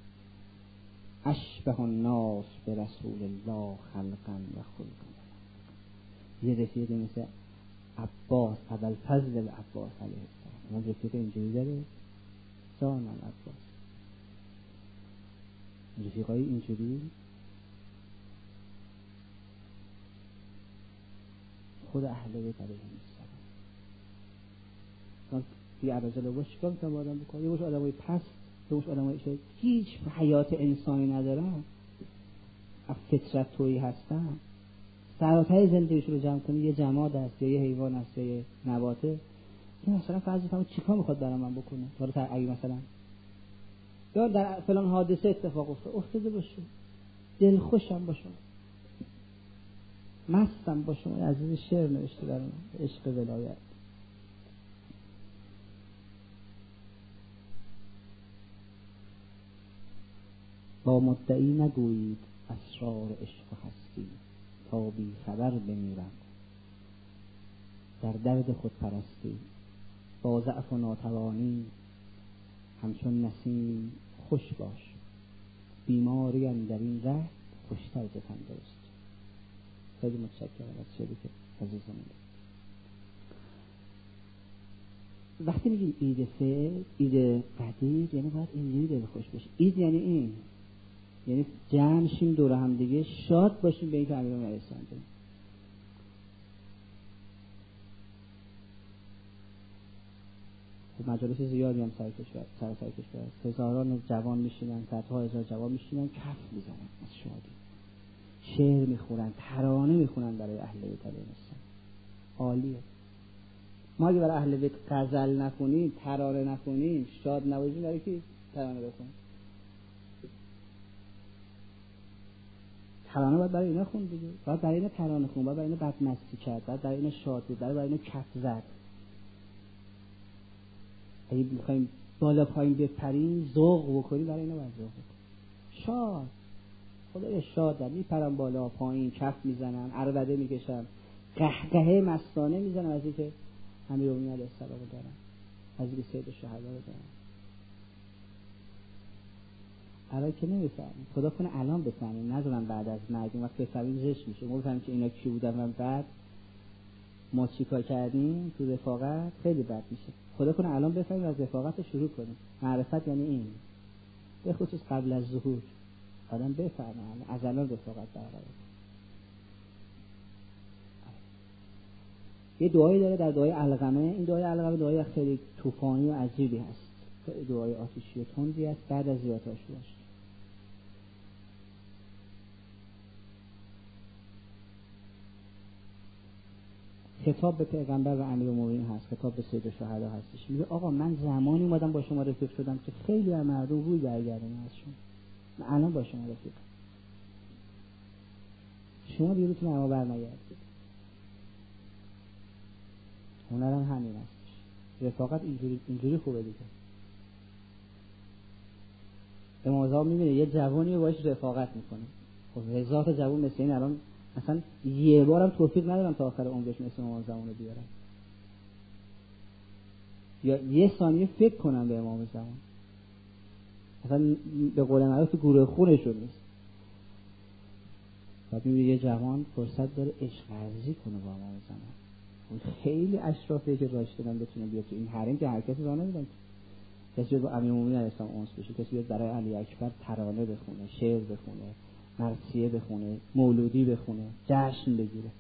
اشبه الناس به رسول الله خلقا و خلقا. یه رفیق مثل عباس، ابوالفضل العباس علیه السلام، اون رفیق اینجوری داره، جانم عباس، رفیقای اینجوری خود اهل بیت علیهم السلام. یه اراذل و اوباش چیکار میتونن با آدم بکنن؟ یه باش آدمای پست، یه باش آدمای هیچ حیات انسانی ندارن، از فطرت تویی هستن، سراتای زندگیشون رو جمع کنی، یه جماد هست یا یه حیوان هست یا یه نباته، این مثلا فرض کنم چیکار میخواد برای من بکنه؟ حالا اگه مثلا یا در فلان حادثه اتفاق افتاده باشه، دلخوشم باشم، مستم باشم، عزیز شعر نوشته برای من، عشق ولایت. با مدعی نگویید اسرار عشق و هستی، تا بی خبر بمیرم در درد خود پرستی. با ضعف و ناتوانی همچون نسیم خوش باش، بیماری اندر این ره خوشتر ز تندرست. خیلی متشکرم از شعری که عزیزان میگه. وقتی میگیم عید فطر، عید قدیر، یعنی باید اینجوری دل خوش باشه. عید یعنی این، یعنی جمع شیم دور هم دیگه، شاد باشیم به این که امیرالمومنین علیه السلام داریم. مجالس زیادی هم سر کشور هزاران جوان میشینن، صدها هزار جوان میشینن، کف میزنن از شادی، شعر میخونن، ترانه میخونن برای اهل بیت علیهم السلام. عالیه. ما اگه برای اهل بیت غزل نخونیم، ترانه نخونیم، شاد نباشیم، برای کی ترانه بخونیم؟ ترانه باید برای اینا خون دیگه، باید برای اینا ترانه خون، باید برای اینا بدمستی کرد، باید برای اینا شاد بود، برای اینا کف زد. اگه میخوایم بالا پایین بپریم، ذوق بکنیم، برای اینا باید ذوق بکنیم. شاد، خدای شادم، میپرم بالا پایین، کف میزنم، عربده میکشم، قهقهه مستانه میزنم از اینکه امیرالمومنین علیه السلام رو دارم، از اینکه سید الشهدا رو دارم. الان که نمیفهمیم، خدا کنه الان بفهمیم، نذارم بعد از مرگ وقت بفهمیم زشت میشه. ما بفهمیم که اینا کی بودن و بعد ما چیکار کردیم تو رفاقت، خیلی بد میشه. خدا کنه الان بفهمیم از رفاقت شروع کنیم. معرفت یعنی این، به خصوص قبل از ظهور آدم بفهمه از الان رفاقت برقرار. یه دعایی داره در دعای علقمه، این دعای علقمه دعای خیلی طوفانی و عجیبی هست، دعای آتشی و تندی است بعد از زیارت عاشورا. خطاب به پیغمبر و امیرالمومنین هست، خطاب به سید الشهدا هستش. میگه آقا من زمانی اومدم با شما رفیق شدم که خیلی از مردم روی برگردن از شما، من الان با شما رفیقم، شما دیروتون اما برنگردید. هنرم همین هستش، رفاقت اینجوری خوبه دیگه. امام زمان میبینه یه جوانی باش رفاقت میکنه، خب هزار تا جوان مثل این الان اصلا یه بارم توفیق ندارم تا آخر عمرش مثل امام زمان رو بیارم، یا یه ثانیه فکر کنم به امام زمان، اصلا به قول معروف گروه خونشون نیست. بعد میبینه یه جوان فرصت داره عشق ورزی کنه با امام زمان. اون خیلی اشرافیه که راش دادن بتونه بیاد تو این حریم که هر کسی راه نمیدن. کسی با امیرالمومنین علیه السلام اونس بشه، کسی بیاد برای علی اکبر ترانه بخونه، شعر بخونه، مرثیه بخونه، مولودی بخونه، جشن بگیره.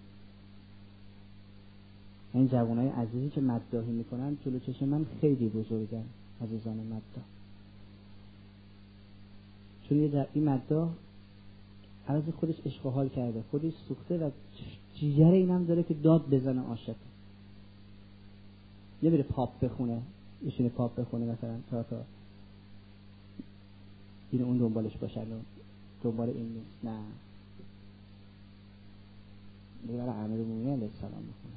این جوانای عزیزی که مداحی میکنن جلو چشم من خیلی بزرگن عزیزان مداح، چون این مداح عوض خودش عشق و حال کرده، خودش سوخته و جیگر اینم داره که داد بزنه عاشق. نمیره پاپ بخونه، میشینه پاپ بخونه مثلا تا این اون دنبالش باشن و دنبال این نیست، نه، میره برای امیرالمومنین علیه السلام میخونه،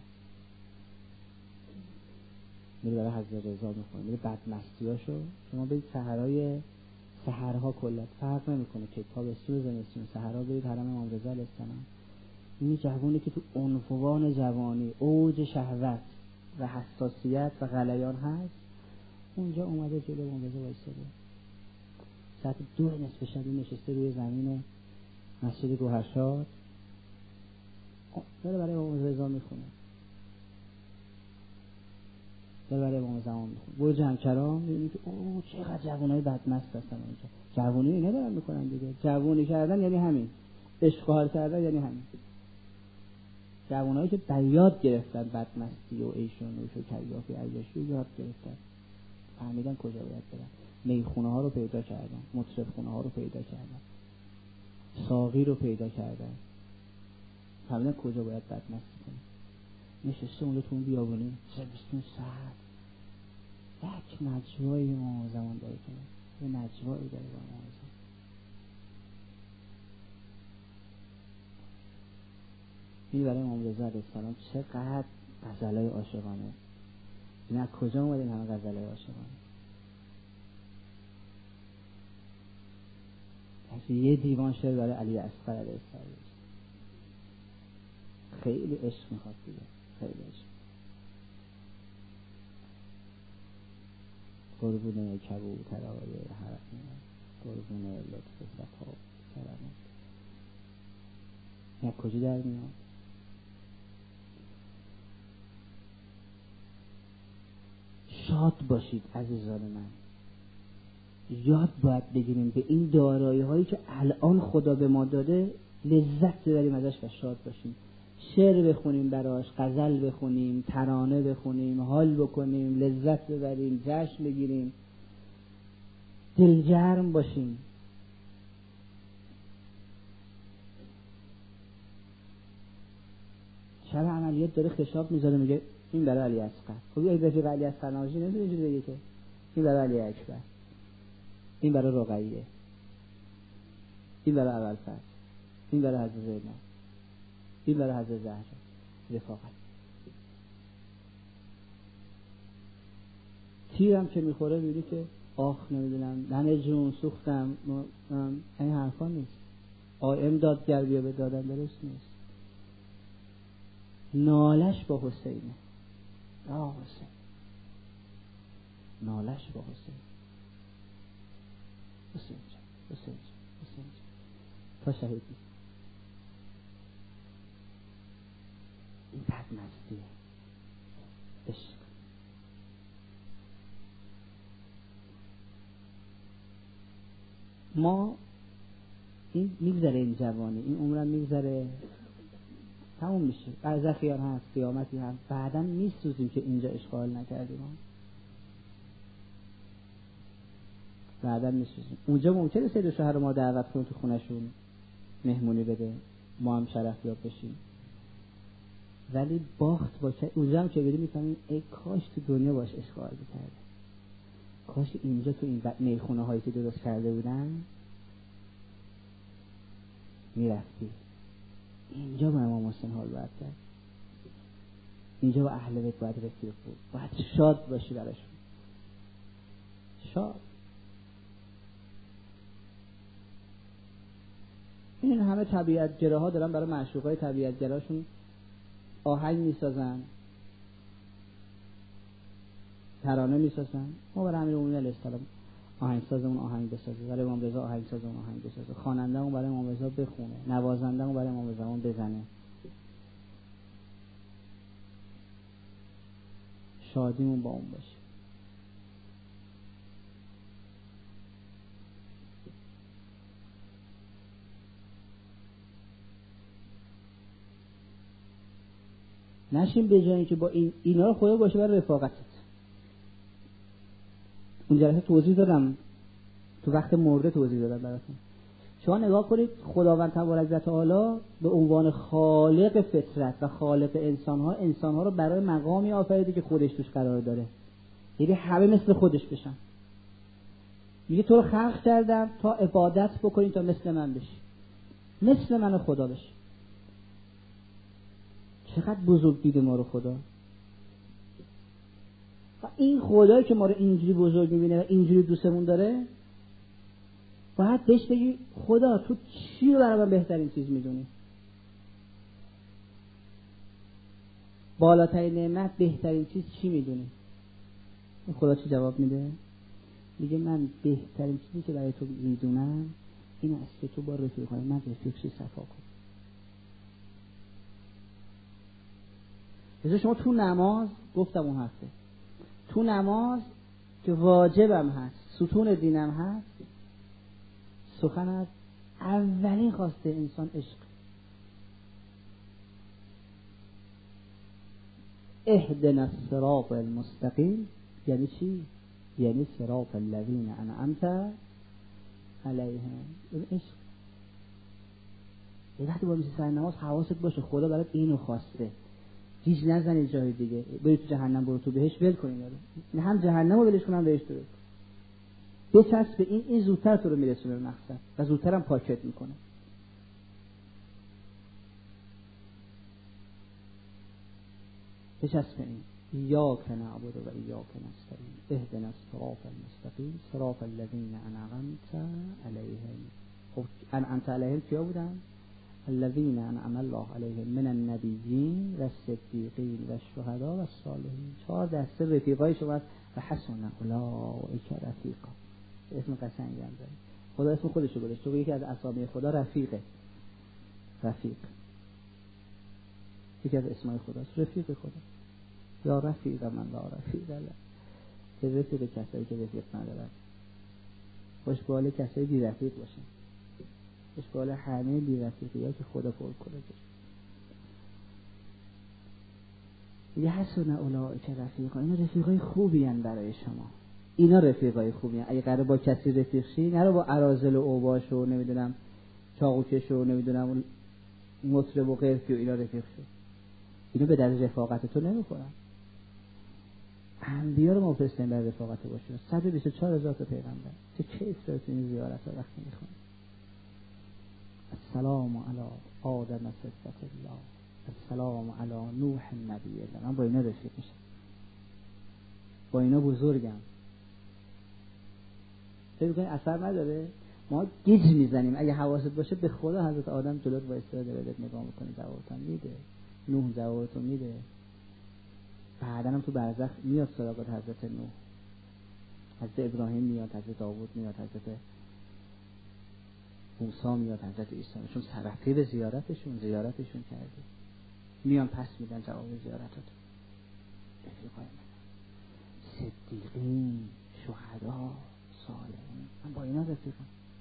میره برای حضرت رضا میخونه، میره بدمستیاشو. شما برید سحرها کلت فرق نمیکنه که تابستون زمستون، سحرها برید حرم امام رضا علیه السلام، این جوانی که تو عنفوان جوانی، اوج شهوت و حساسیت و غلیان هست، اونجا اومده جلو معجزه وایساده. ساعت 2 نصف شب نشسته روی زمین مسجد گوهرشاد، داره برای امام رضا میخونه، داره برای امام زمان میخونه. برو جمکران میبینی که اوه چقدر جوانای بدمست هستن اونجا. جوانی اینا دارن میکنن دیگه. جوانی کردن یعنی همین، اشغال کردن یعنی همین. جوانایی که یاد گرفتن بدمستی و ایشون و کیافی عیاشی یاد گرفتن، فهمیدن کجا باید برن. میخونه ها رو پیدا کردن، مطرب خونه ها رو پیدا کردن، ساقی رو پیدا کردن، فهمیدن کجا باید بدمستی کنن. نشسته اونجا تو اون بیابونی زمستون سرد، یک نجوایی امام زمان داره کنه، یه نجوایی داره با امام زمان. این برای امام رضا علیه السلام چقدر غزلای عاشقانه. این از کجا اومده این همه غزلای عاشقانه؟ یه دیوان شعر برای علی اصغر علیه السلام. خیلی عشق میخواد دیگه، خیلی عشق. قربون کبوترهای حرم، قربون لطف صفا کرم. این کجا در میاد؟ شاد باشید عزیزان من. یاد باید بگیریم به این دارایی هایی که الان خدا به ما داده لذت ببریم ازش و شاد باشیم. شعر بخونیم براش، غزل بخونیم، ترانه بخونیم، حال بکنیم، لذت ببریم، جشن بگیریم، دلگرم باشیم. شب عملیات داره خشاب میذاره میگه این برای علی اصغر. خب یه رفیق علی اصغر ناجی نمیدونه اینجوری بگه که این برای علی اکبر، این برای رقیه، این برای ابوالفضل، این برای حضرت زینب، این برای حضرت زهرا. رفاقت. تیرم که میخوره میگه که آخ نمیدونم ننه جون سوختم، این حرفا نیست. قائم دادگر بیا به دادن درست نیست. نالش با حسینه. آه حسین، نالش با حسین. حسین جان، حسین جان، حسین جان، تا شهیدی. این بدمستیه، عشق. ما این میگذره، این جوانی، این عمرم میگذره، تموم میشه. برزخیان هست، قیامتی هست، بعداً میسوزیم که اینجا اشغال نکردیم. بعداً میسوزیم. اونجا ممکنه سید شوهر ما دعوت کنه تو خونشون مهمونی بده، ما هم شرفیاب بشیم، ولی باخت باشه. اونجا هم که بریم میفهمیم ای کاش تو دنیا باش اشغال بکرده، کاش اینجا تو این میخونه هایی که درست کرده بودن میرفتی. اینجا با امام حسین حال باید کرد، اینجا با اهل بیت باید رفیق بود، باید شاد باشی براشون، شاد. این همه طبیعت گراها دارن برای معشوقای طبیعت گراشون آهنگ میسازن، ترانه میسازن. ما برای امیرالمومنین علیه السلام آهنگسازمون آهنگ بسازه، برای امام رضا آهنگسازمون آهنگ بسازه، خواننده‌مون برای امام رضا بخونه، نوازنده‌مون برای امام رضا بزنه. شادیمون با اون باشه. نشیم به جایی که با اینا رو خدا باشه برای رفاقتت. اون جلسه توضیح دادم، تو وقت مرده توضیح دادم براتون. شما نگاه کنید خداوند تبارک و تعالی به عنوان خالق فطرت و خالق انسانها رو برای مقامی آفریده که خودش توش قرار داره. یعنی همه مثل خودش بشن. میگه تو رو خلق کردم تا عبادت بکنی، تا مثل من بشی، مثل من خدا بشی. چقدر بزرگ دیده ما رو خدا. و این خدایی که ما رو اینجوری بزرگ میبینه و اینجوری دوستمون داره، باید بهش بگی خدا تو چی رو برای من بهترین چیز میدونی؟ بالاترین نعمت، بهترین چیز چی میدونی؟ خدا چی جواب میده؟ میگه من بهترین چیزی که برای تو میدونم این است که تو با رفیقای من رفیقشی، صفا کن. مثلا شما تو نماز، گفتم اون هفته، تو نماز که واجبم هست، ستون دینم هست، سخن از اولین خواسته انسان عشق. اهدنا الصراط المستقیم یعنی چی؟ یعنی صراط الذین انعمت علیهم، عشق. یه وقتی باید میشه سر نماز حواست باشه خدا برات اینو خواسته، هیچ نزنی جای دیگه، بری تو جهنم برو تو بهش، ول کنی نه هم جهنم رو ولش کنم بهش تو بچسب به این زودتر تو رو میرسونه به مقصد و زودتر هم پاکت میکنه. بچسب به این ایاک نعبد و ایاک نستعین اهدنا الصراط المستقیم صراط الذین انعمت علیهم. خب انعمت علیهم کیا بودن؟ الذین انعم الله علیهم من النبیین و الصدیقین و الشهداء و الصالحین. 4 دسته رفیقای شما و حسن اولئک رفیقا. اسم قشنگی هم داره. خدا اسم خودشو گذاشت. تو یکی از اسامی خدا رفیقه. رفیق یکی از اسمای خداست، رفیق خدا. یا رفیق من لا رفیق له. که رفیق کسایی که رفیق ندارن. خوشبال کسایی بی رفیق باشن. خوشبال همه بی رفیقی ها که خدا پر کنه. یه حسن اولئک رفیقا. اینا رفیقای خوبی هن برای شما. اینا رفیقای خوبی هن. اگه قراره با کسی رفیق شی نرو با اراذل و اوباش و نمیدونم چاقوکش و نمیدونم مطرب و قرفی و اینا رفیق شو. اینا به درد رفاقت تو نمیخورن. انبیا رو ما فرستادیم برای رفاقت باشیم. 124,000 تا پیغمبر. چه کیف داره تو این زیارت ها وقتی میخوان. السلام علی آدم صفت الله، السلام علی نوح النبی الله. من با اینا رفیق میشم، با اینا بزرگم. فکر کنید اثر نداره؟ ما گیج میزنیم. اگه حواست باشه به خدا حضرت آدم جلوت وایساده داره نگاه میکنه، جوابتون میده، نوح جوابتون میده. بعدن هم تو برزخ میاد سراغت حضرت نوح، حضرت ابراهیم میاد، حضرت داوود میاد، حضرت موسی میاد، حضرت عیسی. چون سرفی به زیارتشون کرده، میان پس میدن جواب زیارتات. رفیقای من صدیقین، شهدا، صالحین. من با اینا رفیقم.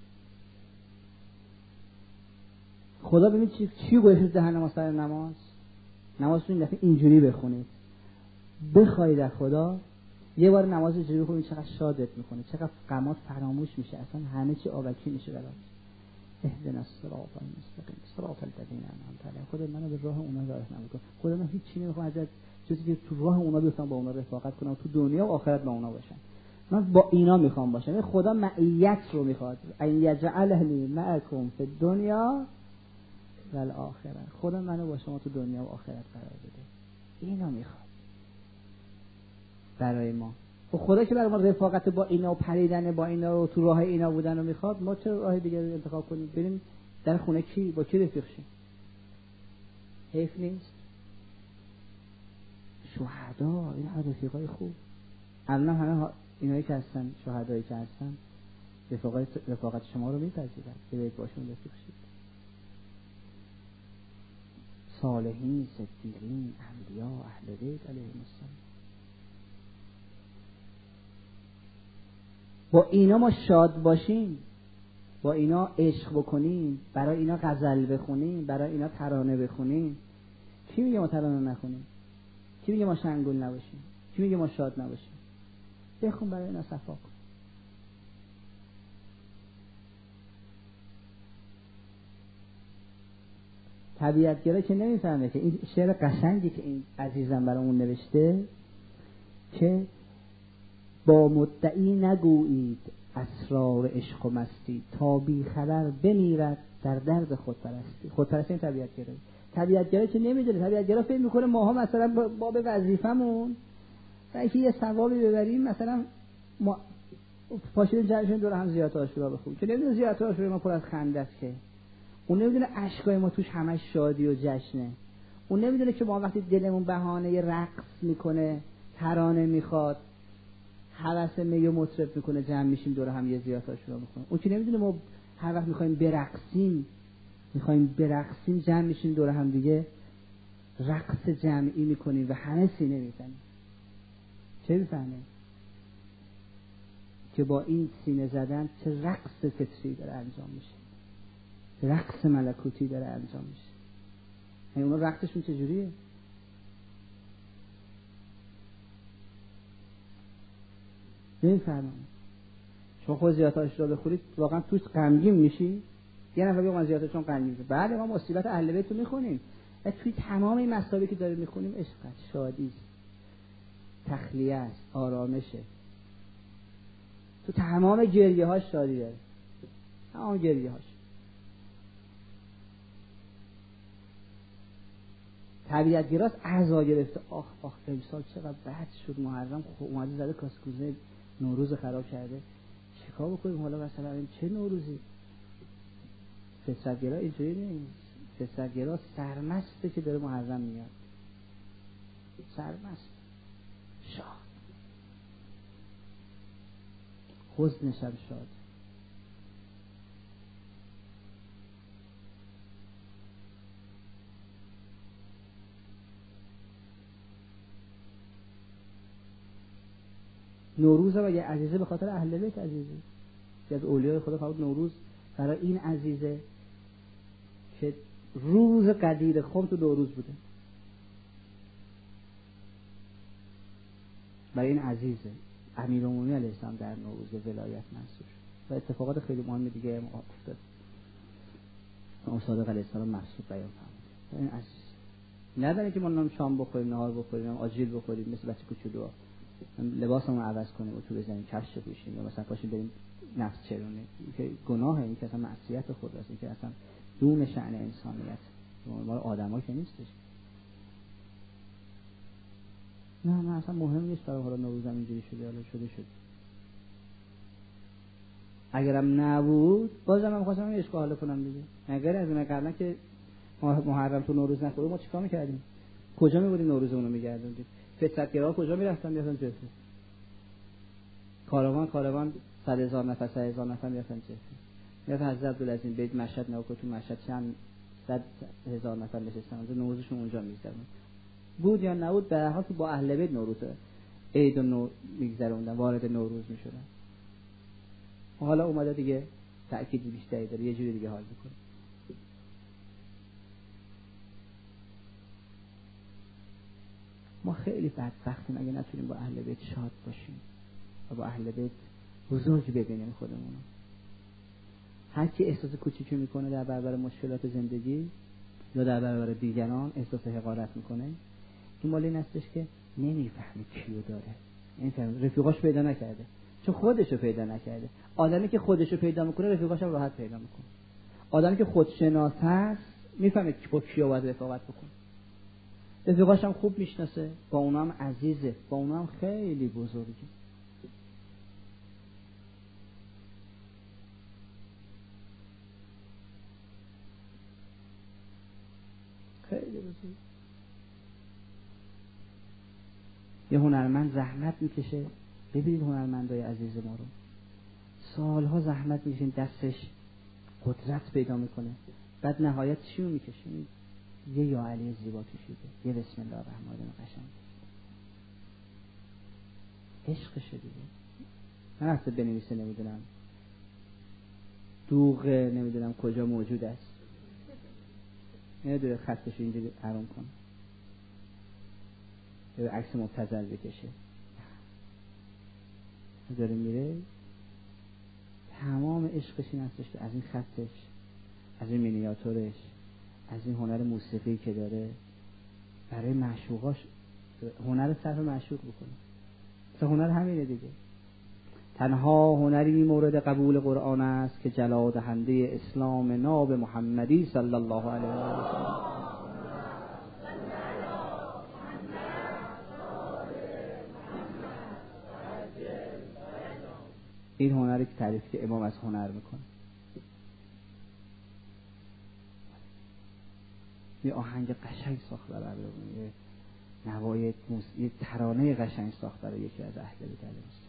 خدا ببین چی گوشه دهن ما سر نماز این دفعه اینجوری بخونید، بخواید از خدا یه بار نماز اینجوری بخونید، چقدر شادت میکنه، چقدر غمات فراموش میشه، اصلا همه چی آبکی میشه برات. اهدنا الصراط المستقیم صراط الذین انعمت علیهم. خدا منو به راه اونا راهنمایی کن. خدا من هیچ چیزی نمیخوام ازت، چیزی که تو راه اونا بیفتم با اونا رفاقت کنم، تو دنیا و آخرت با اونا باشم. من با اینا میخوام باشم. خدا معیت رو میخواد. ان یجعلنی معکم فی الدنیا و الاخره. خدا منو با شما تو دنیا و آخرت قرار بده. اینا میخواد برای ما. و خدا که برای ما رفاقت با اینا و پریدن با اینا و تو راه اینا بودن رو میخواد، ما چرا راه دیگه رو انتخاب کنیم؟ بریم در خونه کی با کی رفیق شیم؟ حیف نیست؟ شهدا، این رفیقای خوب. الان همه اینایی که هستن، شهدایی که هستن، رفاقت شما رو میپذیرن که برید باشون رفیق شید. صالحین، صدیقین، انبیا، اهل بیت علیهم السلام. با اینا ما شاد باشیم، با اینا عشق بکنیم، برای اینا غزل بخونیم، برای اینا ترانه بخونیم. کی میگه ما ترانه نخونیم؟ کی میگه ما شنگول نباشیم؟ کی میگه ما شاد نباشیم؟ بخون برای اینا، صفا کن. طبیعتگرا که نمیفهمه که این شعر قشنگی که این عزیزم برامون نوشته که با مدعی نگویید اسرار عشق و مستی، تا بی خبر بمیرد در درد خودپرستی. خودپرستی این طبیعتگرا که نمیدونه. طبیعتگرا فکر میکنه ماها مثلا باب وظیفمون اینکه یه ثوابی ببریم، مثلا ما پاشید جمعشون دور هم زیارت عاشورا بخونیم، که نمیدونه زیارت عاشورا ما پر از خنده است، که اون نمیدونه اشکای ما توش همش شادی و جشنه. اون نمیدونه که ما وقتی دلمون بهانه رقص میکنه، ترانه میخواد، هوس می و مطرب میکنه، جمع میشیم دور هم یه زیارت عاشورا میکنیم. اون که نمیدونه ما هر وقت میخوایم برقصیم جمع میشیم دور هم دیگه رقص جمعی میکنیم و همه سینه میزنیم. چه میفهمه؟ که با این سینه زدن چه رقص فطری داره انجام میشه، رقص ملکوتی داره انجام میشه. یعنی اونا رقصشون چجوریه؟ نمیفهمم. شما خود زیارت عاشورا بخورید واقعا توش غمگین میشی؟ یه نفر بگه من زیارتشون غمگین میشه. بله ما مصیبت اهل بیت رو میخونیم و توی تمام این مصائبی که داریم میخونیم عشق است، شادی است، تخلیه است، آرامشه. تو تمام گریه هاش شادی داره، تمام گریه هاش. طبیعت گراست اعضا گرفته. آخ امسال چقدر بد شد، محرم اومده زده کاسکوزه نوروز خراب کرده، چیکار بکنیم حالا مثلا این چه نوروزی؟ فطرت گرا اینجوری نیست. فطرت گرا سرمسته که داره محرم میاد، سرمست، شاد، حزنش هم شاد. نوروز هم اگه عزیزه به خاطر اهل بیت عزیزه، که از اولیای خدا فرمود نوروز برای این عزیزه که روز قدیر خم تو نوروز بوده، برای این عزیزه امیرالمومنین علیه السلام در نوروز به ولایت منصوب شد و اتفاقات خیلی مهم دیگه هم افتاد. صادق علیه السلام محسوب بیان فرمود این عزیز. نداره که ما نام شام بخوریم، نهار بخوریم، آجیل بخوریم، مثل بچه کوچولو لباسمون عوض کنیم، اتو بزنیم، کفش بپوشیم، یا مثلا پاشیم بریم نفس چرونه. این که گناهه، این که اصلا معصیت خداست، این که اصلا دون شأن انسانیت، ما آدم‌ها که نیستش. نه اصلا مهم نیست برای حالا نوروز اینجوری شده، حالا شده. اگرم نبود بازم من خواستم اشکال حالا کنم دیگه. اگر از اون قبلا که محرم تو نوروز نخوریم ما چیکار می‌کردیم؟ کجا می‌بودیم نوروزمون رو می‌گردوندیم؟ فطرت‌گرا کجا می‌رفتن بیان جلسه؟ کاروان 100,000 نفر 100,000 نفر می‌رفتن جلسه. یا حضرت عبدالعظیم بیت مشهد نو تو مشهد چند 100,000 نفر نشستن اونجا، نوروزشون اونجا می‌گذروندن. بود یا نبود به هر حال با اهل بیت نوروز عید و نو می‌گذروندن، وارد نوروز می‌شدن. حالا اومده دیگه تأکید بیشتری داره، یه جوری دیگه حال می‌کنه. ما خیلی بدبختیم اگه نتونیم با اهل بیت شاد باشیم و با اهل بیت بزرگ ببینیم خودمون. هر کی احساس کوچیکی میکنه در برابر مشکلات زندگی یا در برابر دیگران احساس حقارت میکنه، این مال این هستش که نمیفهمه کیو داره، نمیفهمه رفیقاش پیدا نکرده، چون خودشو پیدا نکرده. آدمی که خودشو پیدا میکنه رفیقاش هم راحت پیدا میکنه. آدمی که خودشناس هست میفهمه با کیا باید رفاقت بکنه، رفیقاش هم خوب میشناسه، با اونا هم عزیزه، با اونا هم خیلی بزرگه. خیلی بزرگ. یه هنرمند زحمت میکشه، ببینید هنرمندای عزیز ما رو سالها زحمت میکشن، دستش قدرت پیدا میکنه، بعد نهایت چیو میکشه؟ یه یا علی زیبا کشیده، یه بسم الله الرحمن الرحیم قشنگ، عشقشه دیگه. من اصلا بنویسه نمیدونم دوغ نمیدونم کجا موجود است، نمیدونه خطش اینجوری حرام کنه، یه عکس مبتذل بکشه، داره میره. تمام عشقش این هستش که از این خطش، از این مینیاتورش، از این هنر موسیقی که داره برای معشوقاش هنر صرف معشوق بکنه. مثلا هنر همینه دیگه. تنها هنری مورد قبول قرآن است که جلا دهنده اسلام ناب محمدی صلی الله علیه و سلم. این هنری که تعریف که امام از هنر میکنه. یه آهنگ قشنگ ساخت برای یه نوای یه ترانه قشنگ ساخت برای یکی از اهل بیت علیهم السلام.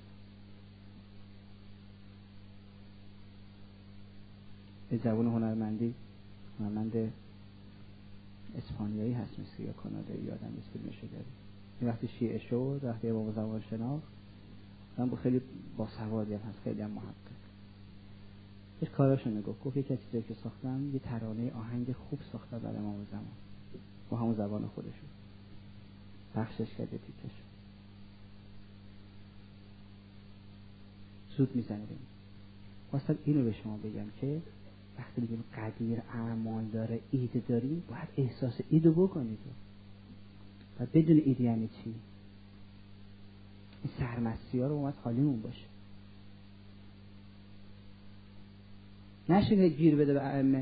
یه جوان هنرمند اسپانیایی هست مثل یا کانادایی، یادم نیست فیلمشو داره. این وقتی شیعه شد، وقتی امام زمان شناخت، من خیلی باسوادی هم هست، خیلی هم محقق. یه کاراشو گفت یکی از چیزایی که ساختم یه ترانه آهنگ خوب ساختم برای امام زمان با همون زبان خودشون، بخشش کرد تیکش زود میزنه بیم. واسه اینو به شما بگم که وقتی بگیم قدیر اعمال داره، اید داریم، باید احساس ایدو بکنید. باید بدون اید یعنی چی؟ این سرمستی ها رو باید حالیمون باشه. نشینه گیر بده به ائمه.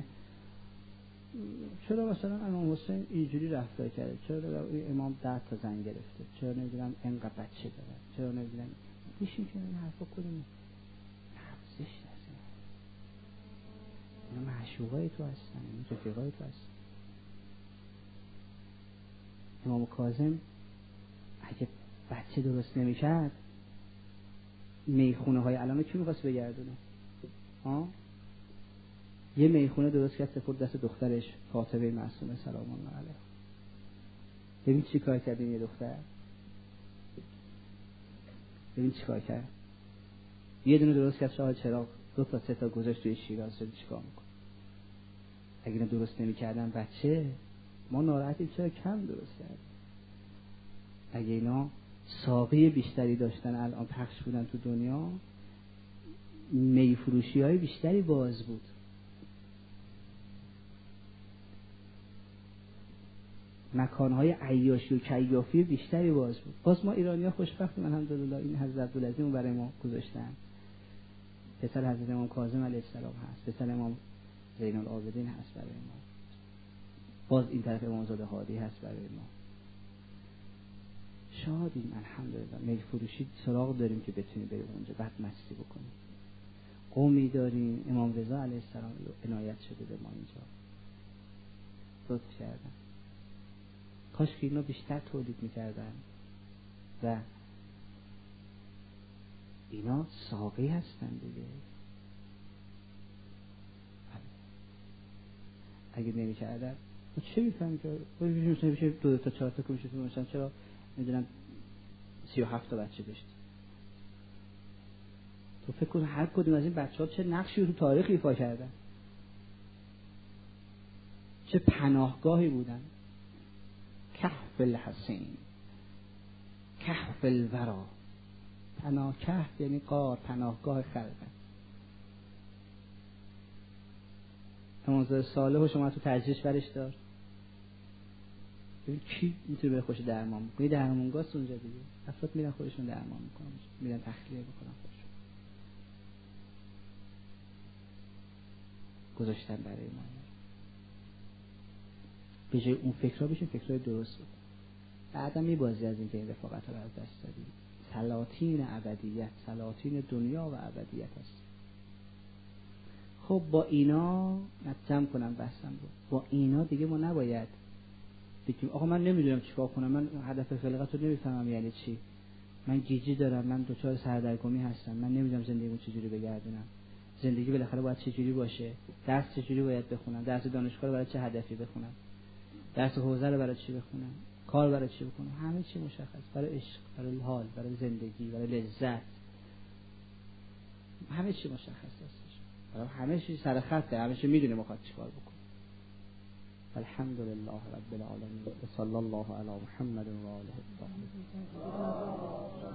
چرا مثلا امام حسین اینجوری رفتار کرده؟ چرا امام 10 تا زن گرفته؟ چرا نمیدونم اینقدر بچه داره؟ چرا نمیدونم بشین که این حرفا کنیم؟ نفسش نزدیم. اینا معشوقای تو هستن، این رفیقای تو هستن. امام کاظم اگه بچه درست نمیکرد، میخونه های علامه کی میخواست بگردونه؟ یه میخونه درست کرد، سپرد دست دخترش فاطمه معصومه سلام الله علیها. ببین چی کار کرد این یه دختر. ببین چی کار کرد. یه دونه درست کرد شاه چراغ، 2 تا 3 تا گذاشت توی شیراز. چیکار میکنه؟ اگه اینا درست نمیکردن بچه، ما ناراحتیم چرا کم درست کردن. اگه اینا ساقی بیشتری داشتن، الان پخش بودن تو دنیا، میفروشی های بیشتری باز بود. مکانهای عیاشی و کیافی بیشتری باز بود. باز ما ایرانی‌ها خوشبختیم الحمدلله، این حضرت عبدالعظیم برای ما گذاشتن. پسر حضرت امام کاظم علیه السلام هست، پسر امام زین العابدین هست برای ما. باز این طرف امامزاده هادی هست برای ما. شادیم الحمدلله. میل فروشی سراغ داریم که بتونیم بریم اونجا بعد مستی بکنیم. قومی داریم امام رضا علیه السلام عنایت شده به ما اینجا. لطف کردن. کاش که اینا بیشتر تولید میکردن. و اینا ساقی هستن دیگه. اگه نمیکردن چه میفهمی که میشه 2 تا 4 تا کمیشه مثلا چرا میدونم 37 تا بچه داشت. تو فکر کن هر کدوم از این بچه‌ها چه نقشی رو تو تاریخ ایفا کردن، چه پناهگاهی بودن. کهف الحسین، کهف الورا. کهف یعنی غار، پناهگاه خلق. امام صالح شما تو تجریش برش دار. ببین کی میتونه به خوش درمان میکنه. درمانگاست اونجا دیگه. افراد میرن خودشون درمان میکنن، میرن تخلیه میکنن خودشون. گذاشتن برای ما. به جای اون فکرها بشین فکرهای درست بود. بعدا میبازی از اینکه این رفاقت رو از دست دادی. سلاطین ابدیت، سلاطین دنیا و ابدیت هست. خب با اینا جمع کنم بحثم رو. با اینا دیگه ما نباید بگیم آقا من نمیدونم چیکار کنم، من هدف خلقت رو نمیفهمم یعنی چی، من گیجی دارم، من دچار سردرگمی هستم، من نمیدونم زندگیمو چجوری بگردونم، زندگی بالاخره باید چجوری باشه، درس چجوری باید بخونم، درس دانشگاه رو برای چه هدفی بخونم، درس حوزه رو برای چی بخونم، کار برای چی بکنم، همه چی مشخص، برای عشق، برای حال، برای زندگی، برای لذت، همه چی مشخص هستش. همه چی سر خطه، همه چی میدونه میخواد چیکار بکنه. الحمدلله رب العالمین و صلی الله علی محمد و آله الطاهرین.